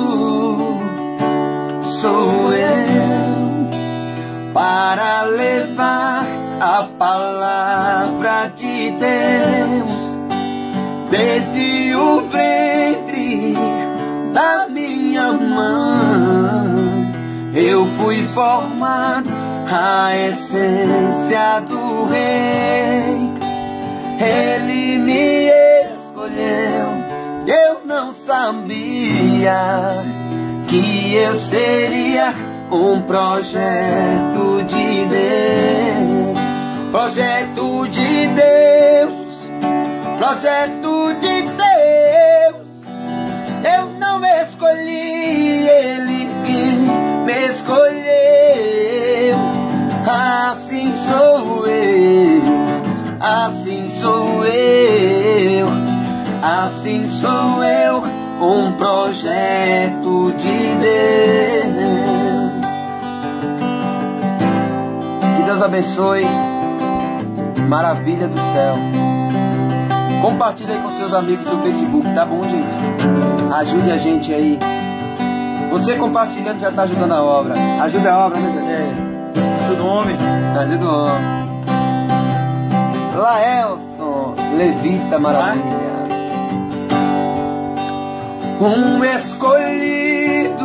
sou eu para levar a palavra de Deus desde o ventre da minha mãe. Eu fui formado a essência do Rei. Ele me escolheu. Eu não sabia que eu seria um projeto de Deus. Projeto de Deus. Projeto de Deus. Eu não escolhi, Ele que me escolheu. Assim sou eu. Assim sou eu. Assim sou eu, um projeto de Deus. Que Deus abençoe. Maravilha do céu. Compartilhe aí com seus amigos no Facebook, tá bom, gente? Ajude a gente aí. Você compartilhando já tá ajudando a obra. Ajuda a obra, né, gente? É. Ajuda o homem. Ajuda o homem. Laelson, Levita, maravilha. Um escolhido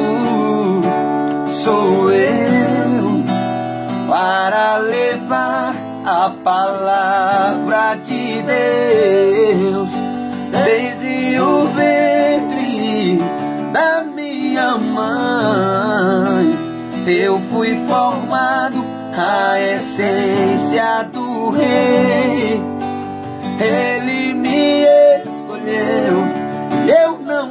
sou eu para levar a palavra de Deus desde o ventre da minha mãe. Eu fui formado a essência do Rei. Ele me escolheu. Eu não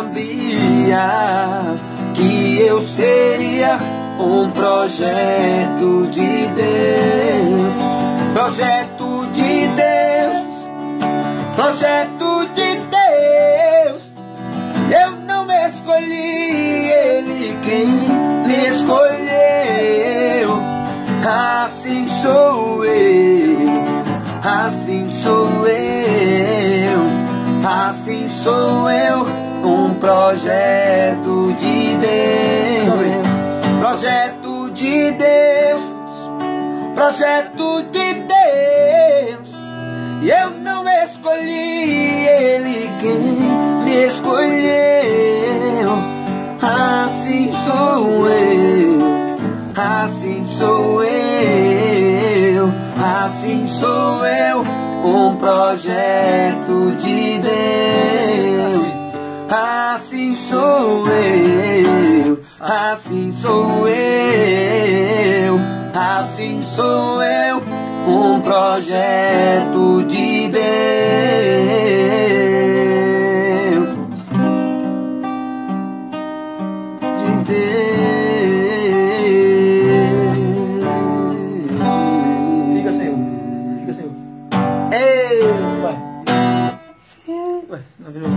sabia que eu seria um projeto de Deus. Projeto de Deus. Projeto de Deus. Eu não escolhi, Ele quem me escolheu. Assim sou eu. Assim sou eu. Assim sou eu, um projeto de Deus. Projeto de Deus. Projeto de Deus. E eu não escolhi, Ele quem me escolheu. Assim sou eu. Assim sou eu. Assim sou eu, um projeto de Deus. Assim sou eu. Assim sou eu. Assim sou eu, um projeto de Deus. De Deus. Fica, Senhor. Fica, Senhor. Ei! Vai. Ué, não virou.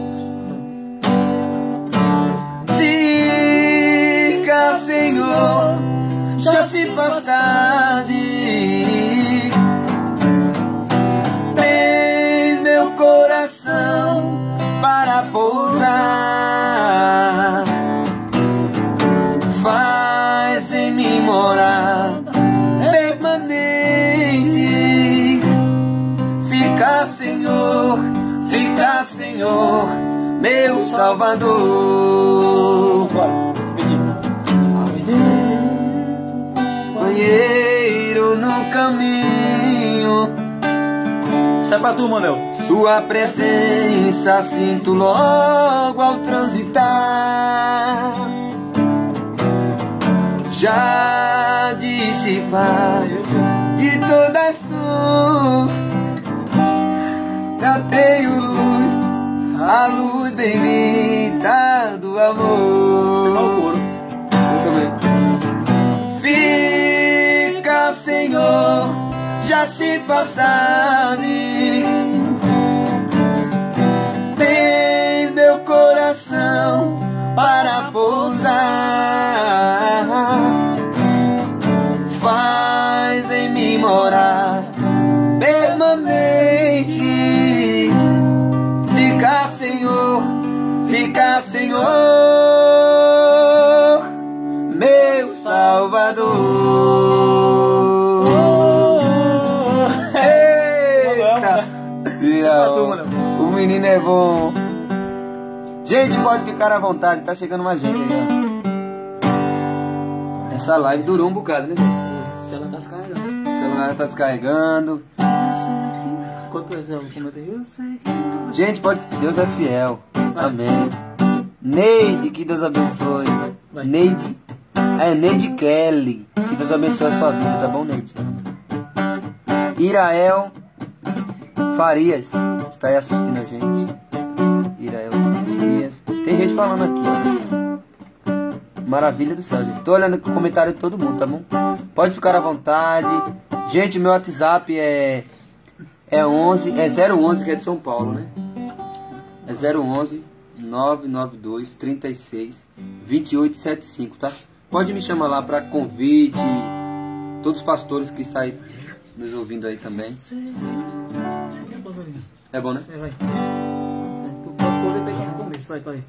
Fica, Senhor, já se faz tarde. Tem meu coração para pousar. Faz em mim morar permanente. Fica, Senhor, Senhor, fica, Senhor, meu Salvador. Companheiro no caminho, isso é pra tu, Manel. Sua presença sinto logo ao transitar. Já disse, Pai, de todas suas, já tenho luz, a luz bendita do amor. Você tá o couro. Eu também. Fica, Senhor, já se passaste. Tem meu coração para pousar. Faz em mim morar permanente. Fica, Senhor, fica, Senhor, meu Salvador. Eita! O menino é bom. Gente, pode ficar à vontade, tá chegando mais gente aí, ó. Essa live durou um bocado, né, gente? O celular tá descarregando. O celular tá descarregando. Qual que é o seu comentário? Gente, pode. Deus é fiel. Vai. Amém. Neide, que Deus abençoe. Vai. Neide. É, Neide Kelly. Que Deus abençoe a sua vida, tá bom, Neide? Irael Farias está aí assistindo a gente. Irael Farias. Tem gente falando aqui, ó. Maravilha do céu, gente. Tô olhando o comentário de todo mundo, tá bom? Pode ficar à vontade. Gente, meu WhatsApp é é onze, é zero onze, que é de São Paulo, né? É zero onze, nove nove dois, trinta e seis, vinte e oito setenta e cinco, tá? Pode me chamar lá para convite. Todos os pastores que estão aí nos ouvindo aí também. É bom, né? É, vai. Tu pode correr pegar no começo, vai, vai.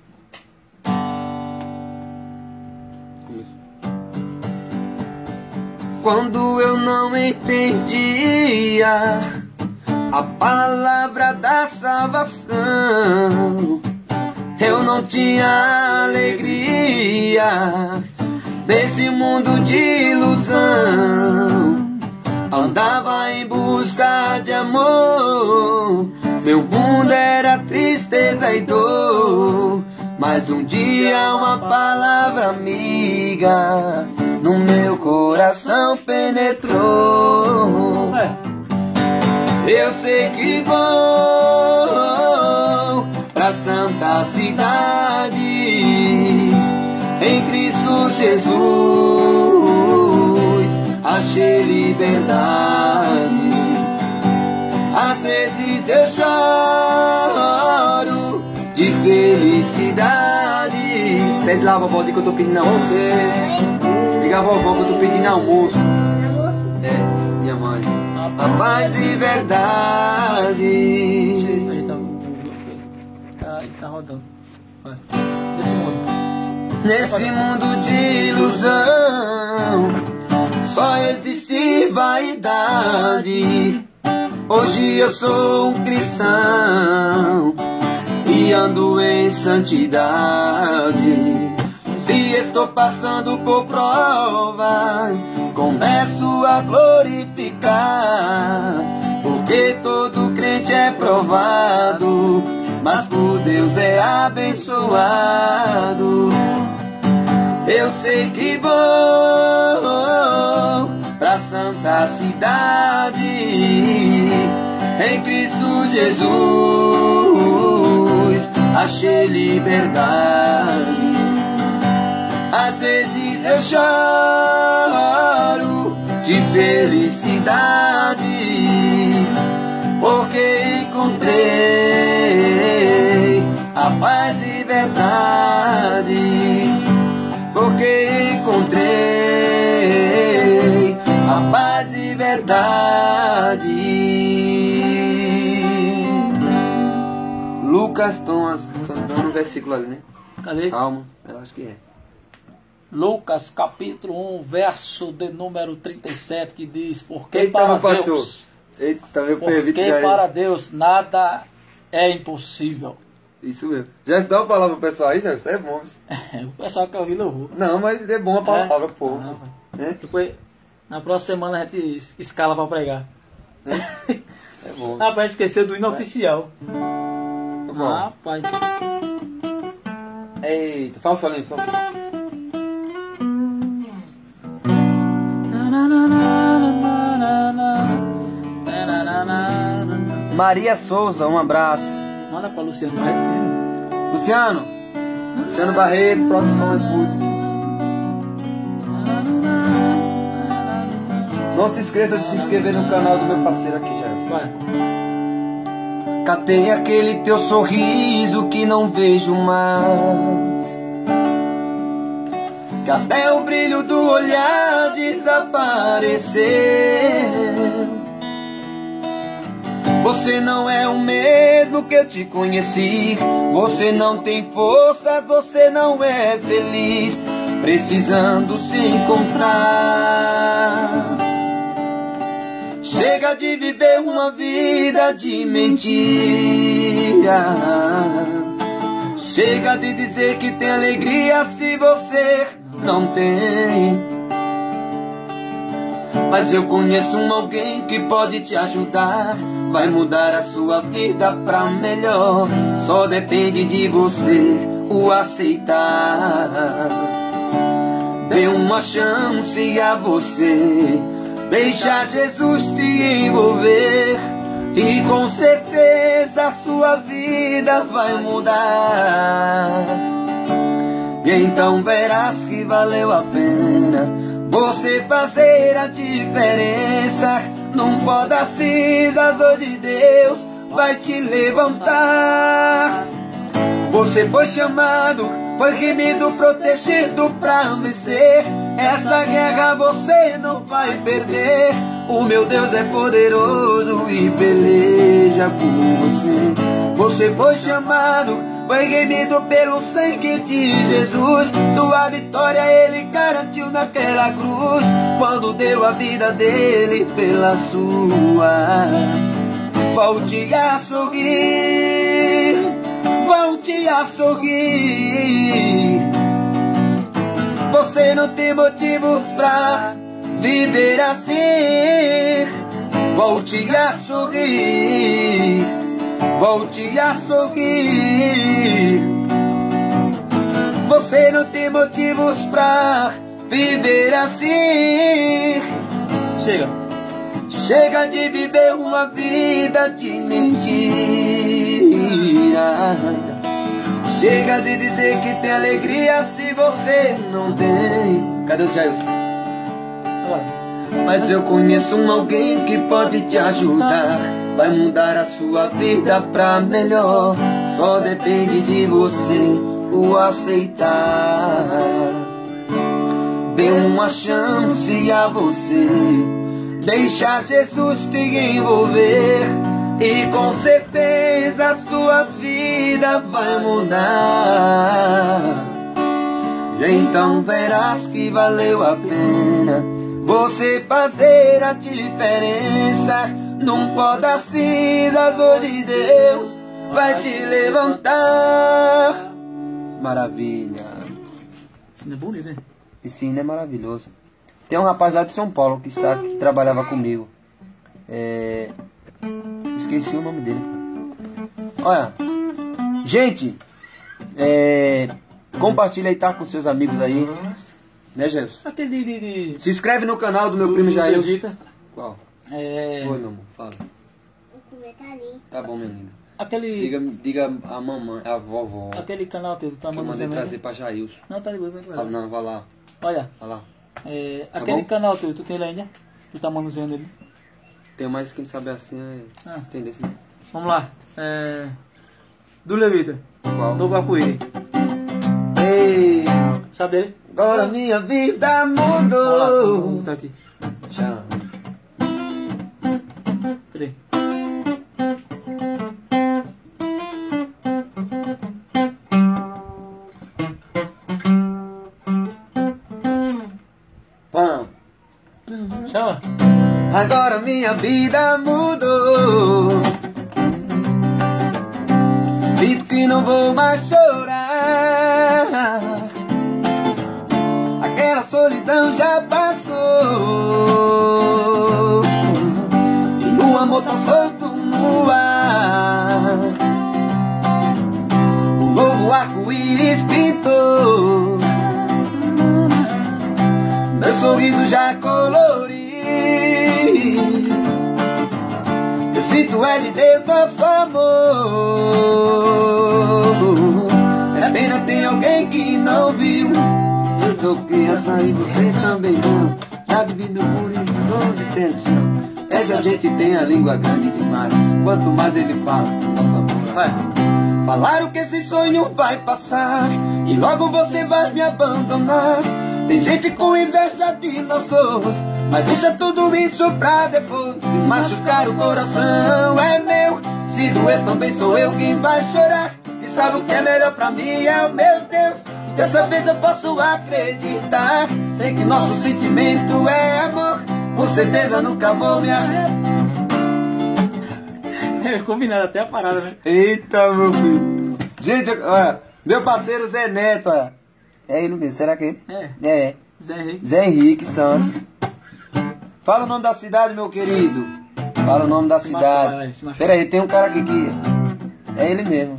Quando eu não entendia a palavra da salvação, eu não tinha alegria nesse mundo de ilusão. Andava em busca de amor, meu mundo era tristeza e dor. Mas um dia uma palavra amiga no meu coração penetrou. Eu sei que vou pra santa cidade, em Cristo Jesus achei liberdade. Às vezes eu choro de felicidade. Pede lá, vovó, diga que eu tô pedindo almoço. Diga a vovó que eu tô pedindo almoço. É, minha mãe. A paz e verdade. Aí tá, tá, ele tá rodando. Vai. Nesse mundo. Nesse mundo de ilusão só existe vaidade. Hoje eu sou um cristão e ando em santidade. Se estou passando por provas, começo a glorificar, porque todo crente é provado, mas por Deus é abençoado. Eu sei que vou pra santa cidade, em Cristo Jesus achei liberdade. Às vezes eu choro de felicidade, porque encontrei a paz e verdade. Porque encontrei a paz e verdade. Lucas, estão dando um versículo ali, né? Cadê? Salmo, eu acho que é. Lucas capítulo um, verso de número trinta e sete, que diz: porque Eita, para meu pastor. Deus Eita, meu permite Porque já. para Deus nada é impossível. Isso mesmo. Já dá uma palavra pro pessoal aí, já? Isso é bom. O pessoal quer ouvir louvor. Não, mas é bom a palavra, É? pô. Ah, né? Depois, na próxima semana a gente es- escala pra pregar. É bom. Rapaz, esqueceu do hino oficial. Tá bom. Rapaz. Eita, fala o solinho, só um pouquinho. Maria Souza, um abraço. Manda pra Luciano Barreto. Luciano. Luciano Barreto, Produções, música. Não se esqueça de se inscrever no canal do meu parceiro aqui, Jairson. Vai. Catei aquele teu sorriso que não vejo mais, que até o brilho do olhar desapareceu. Você não é o mesmo que eu te conheci. Você não tem força, você não é feliz, precisando se encontrar. Chega de viver uma vida de mentira. Chega de dizer que tem alegria se você não tem. Mas eu conheço um alguém que pode te ajudar. Vai mudar a sua vida pra melhor. Só depende de você o aceitar. Dê uma chance a você. Deixa Jesus te envolver e com certeza a sua vida vai mudar. E então verás que valeu a pena você fazer a diferença. Num pó das cinzas, onde Deus vai te levantar. Você foi chamado, foi remido, protegido pra vencer. Essa guerra você não vai perder. O meu Deus é poderoso e peleja por você. Você foi chamado, foi remido pelo sangue de Jesus. Sua vitória ele garantiu naquela cruz, quando deu a vida dele pela sua. Volte a sorrir, volte a sorrir. Você não tem motivos pra viver assim. Volte a sorrir, volte a sorrir. Você não tem motivos pra viver assim. Chega. Chega de viver uma vida de mentira. Chega de dizer que tem alegria se você não tem. Cadê o Jailson? Mas eu conheço um alguém que pode te ajudar. Vai mudar a sua vida pra melhor. Só depende de você o aceitar. Dê uma chance a você. Deixa Jesus te envolver e com certeza a sua vida vai mudar. Então verás que valeu a pena você fazer a diferença. Num pó das cinzas, onde Deus vai te levantar. Maravilha. Isso não é bonito, né? Esse hino é maravilhoso. Tem um rapaz lá de São Paulo que, está, que trabalhava comigo. É... Esqueci o nome dele. Olha, gente, é... compartilha aí, tá, com seus amigos aí. Né, Jefferson? Aquele de... de... Se inscreve no canal do meu primo Jair. Qual? É... Oi, meu amor, fala. O comer tá ali. Tá bom, minha linda. Aquele... Diga, diga a mamãe, a vovó, Aquele canal teu, tu tá que eu mandando mandei aí? trazer pra Jailson. Não, tá de boa, vai Fala, vai. não, vai lá, Olha, vai lá. é, Tá aquele bom? canal teu, tu tem ele ainda? Tu tá manuseando ele? Tem mais quem sabe assim, é... Ah. Entender assim. Vamos lá. É... Do Levita. Qual? Novo Acuí. Ei, Sabe dele? agora minha vida Vamos lá, mudou. vamos botar aqui. Tchau. Peraí. Pam. Chama. Agora minha minha vida mudou. Sinto que não vou mais chorar. Aquela solidão já passou. E o amor tá solto no ar. Um novo arco-íris pintou. Meu sorriso já colori. Eu sinto é de Deus nosso amor. É pena tem alguém que não viu. Eu sou criança e você também não. Já vivi no mundo e onde tem no chão. Essa gente tem a língua grande demais. Quanto mais ele fala, nosso amor vai. Falaram que esse sonho vai passar e logo você vai me abandonar. Tem gente com inveja de nós outros, mas deixa tudo isso pra depois. Desmachucar o coração é meu. Se doer também sou eu quem vai chorar. E sabe o que é melhor pra mim? É o meu Deus. E dessa vez eu posso acreditar. Sei que nosso sentimento é amor. Com certeza nunca vou me arrepender. É combinado até a parada, né? Eita, meu filho. Gente, olha, meu parceiro Zé Neto, olha. É ele mesmo, será que é ele? É. É. Zé Henrique. Zé Henrique Santos. Fala o nome da cidade, meu querido. Fala o nome da Se cidade. machuca, vai, se machuca. Pera aí, tem um cara aqui que... É ele mesmo.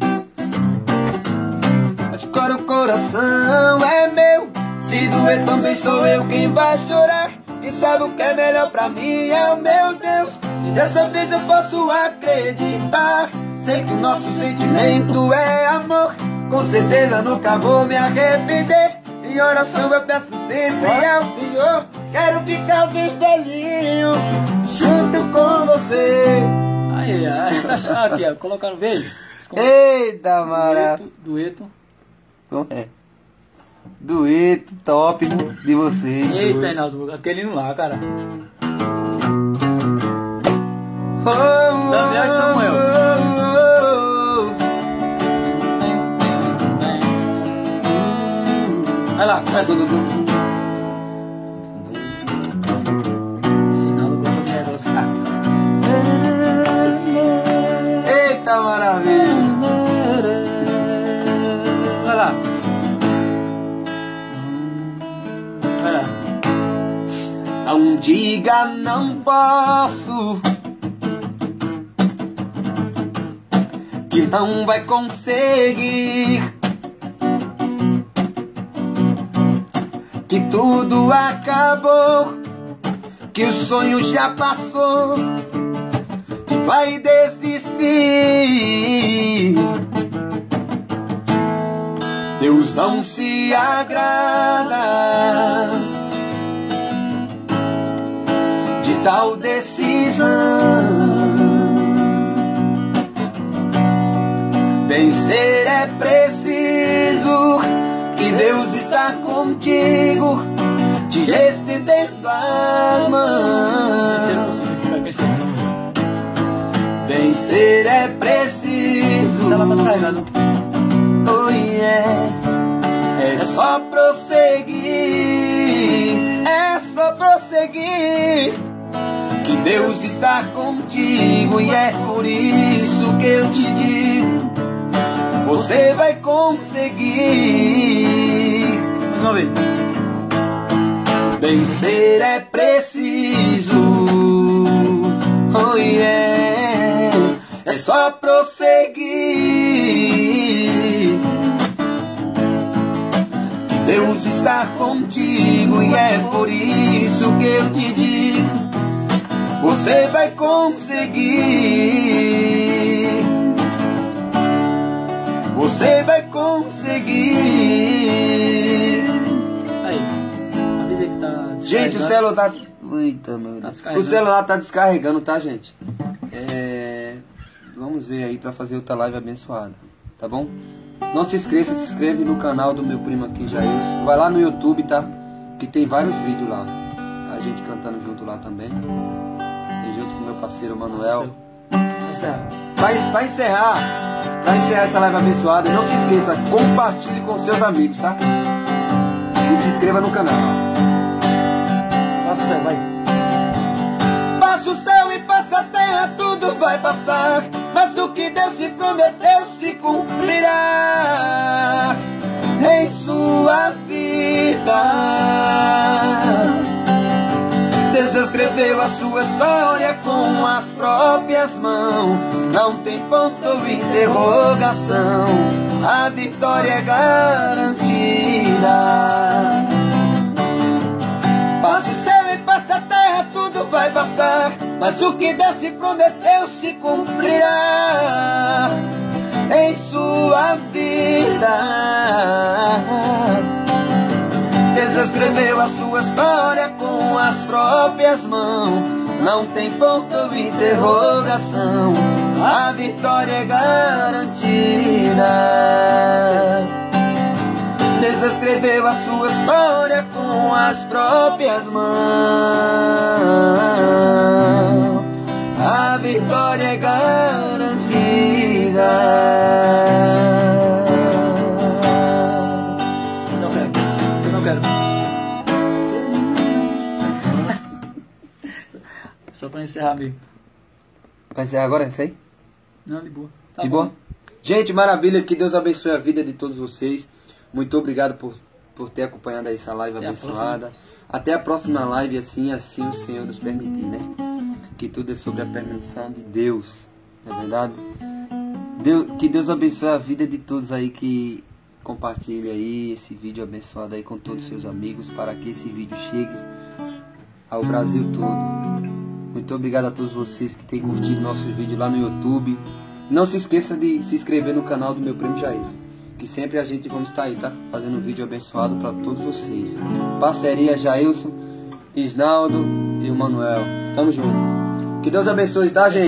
Agora o coração é meu. Se doer também sou eu quem vai chorar. E sabe o que é melhor pra mim? É o meu Deus. E dessa vez eu posso acreditar. Sei que o nosso sentimento é amor. Com certeza nunca vou me arrepender. Em oração eu peço sempre ao Senhor. Quero ficar bem velhinho junto com você. Aí, aí, ah, aqui, ó, colocaram veio. Eita, mara. Dueto, dueto. Como é? Dueto top de vocês. Eita, Reinaldo, aquele no lá, cara. Oh, oh, Daniel e Samuel. oh, Vai lá, começa. Sinal do grupo de negócio. Eita, maravilha. Vai lá. Vai lá. Não diga não posso, que não vai conseguir, que tudo acabou, que o sonho já passou, que vai desistir. Deus não se agrada de tal decisão. Vencer é preciso, que Deus está contigo, te estendendo a mão. Vencer é preciso. Ela tá descarregando. Oh yes, é só prosseguir, é só prosseguir, que Deus está contigo, e é por isso que eu te digo, você vai conseguir. Mais uma vez. Vencer é preciso, oh yeah, é só prosseguir, Deus está contigo, e é por isso que eu te digo, você vai conseguir, você vai conseguir. Aí, avisei que tá descarregando. Gente, o celular tá... Eita, meu Tá Deus. O celular tá descarregando, tá, gente? É... Vamos ver aí pra fazer outra live abençoada, tá bom? Não se esqueça, se inscreve no canal do meu primo aqui, Jailson. Vai lá no YouTube, tá? Que tem vários vídeos lá. A gente cantando junto lá também. Tem junto com o meu parceiro Manuel. Pra, pra encerrar, pra encerrar essa live abençoada, não se esqueça, compartilhe com seus amigos, tá? E se inscreva no canal. Passa o céu, vai. Passa Passa o céu e passa a terra, tudo vai passar, mas o que Deus se prometeu se cumprirá em sua vida. Deus escreveu a sua história com as próprias mãos. Não tem ponto ou interrogação, a vitória é garantida. Passa o céu e passa a terra, tudo vai passar, mas o que Deus se prometeu se cumprirá em sua vida. Deus escreveu a sua história com as próprias mãos. Não tem ponto ou interrogação, a vitória é garantida. Deus escreveu a sua história com as próprias mãos. A vitória é garantida. Não quero, eu não quero. Só pra encerrar mesmo. Vai encerrar agora, é isso aí? Não, de boa. Tá De bom. boa? Gente, maravilha, que Deus abençoe a vida de todos vocês. Muito obrigado por, por ter acompanhado essa live Até a abençoada. Até a próxima live, assim, assim o Senhor nos permitir, né? Que tudo é sobre a permissão de Deus, não é verdade? Deus, que Deus abençoe a vida de todos aí que compartilhem aí esse vídeo abençoado aí com todos os seus amigos, para que esse vídeo chegue ao Brasil todo. Muito obrigado a todos vocês que têm curtido nossos vídeos lá no YouTube. Não se esqueça de se inscrever no canal do meu primo Jair, que sempre a gente vamos estar aí, tá? Fazendo um vídeo abençoado para todos vocês. Parceria Jailson, Isnaldo e o Manuel. Estamos juntos. Que Deus abençoe, tá, gente?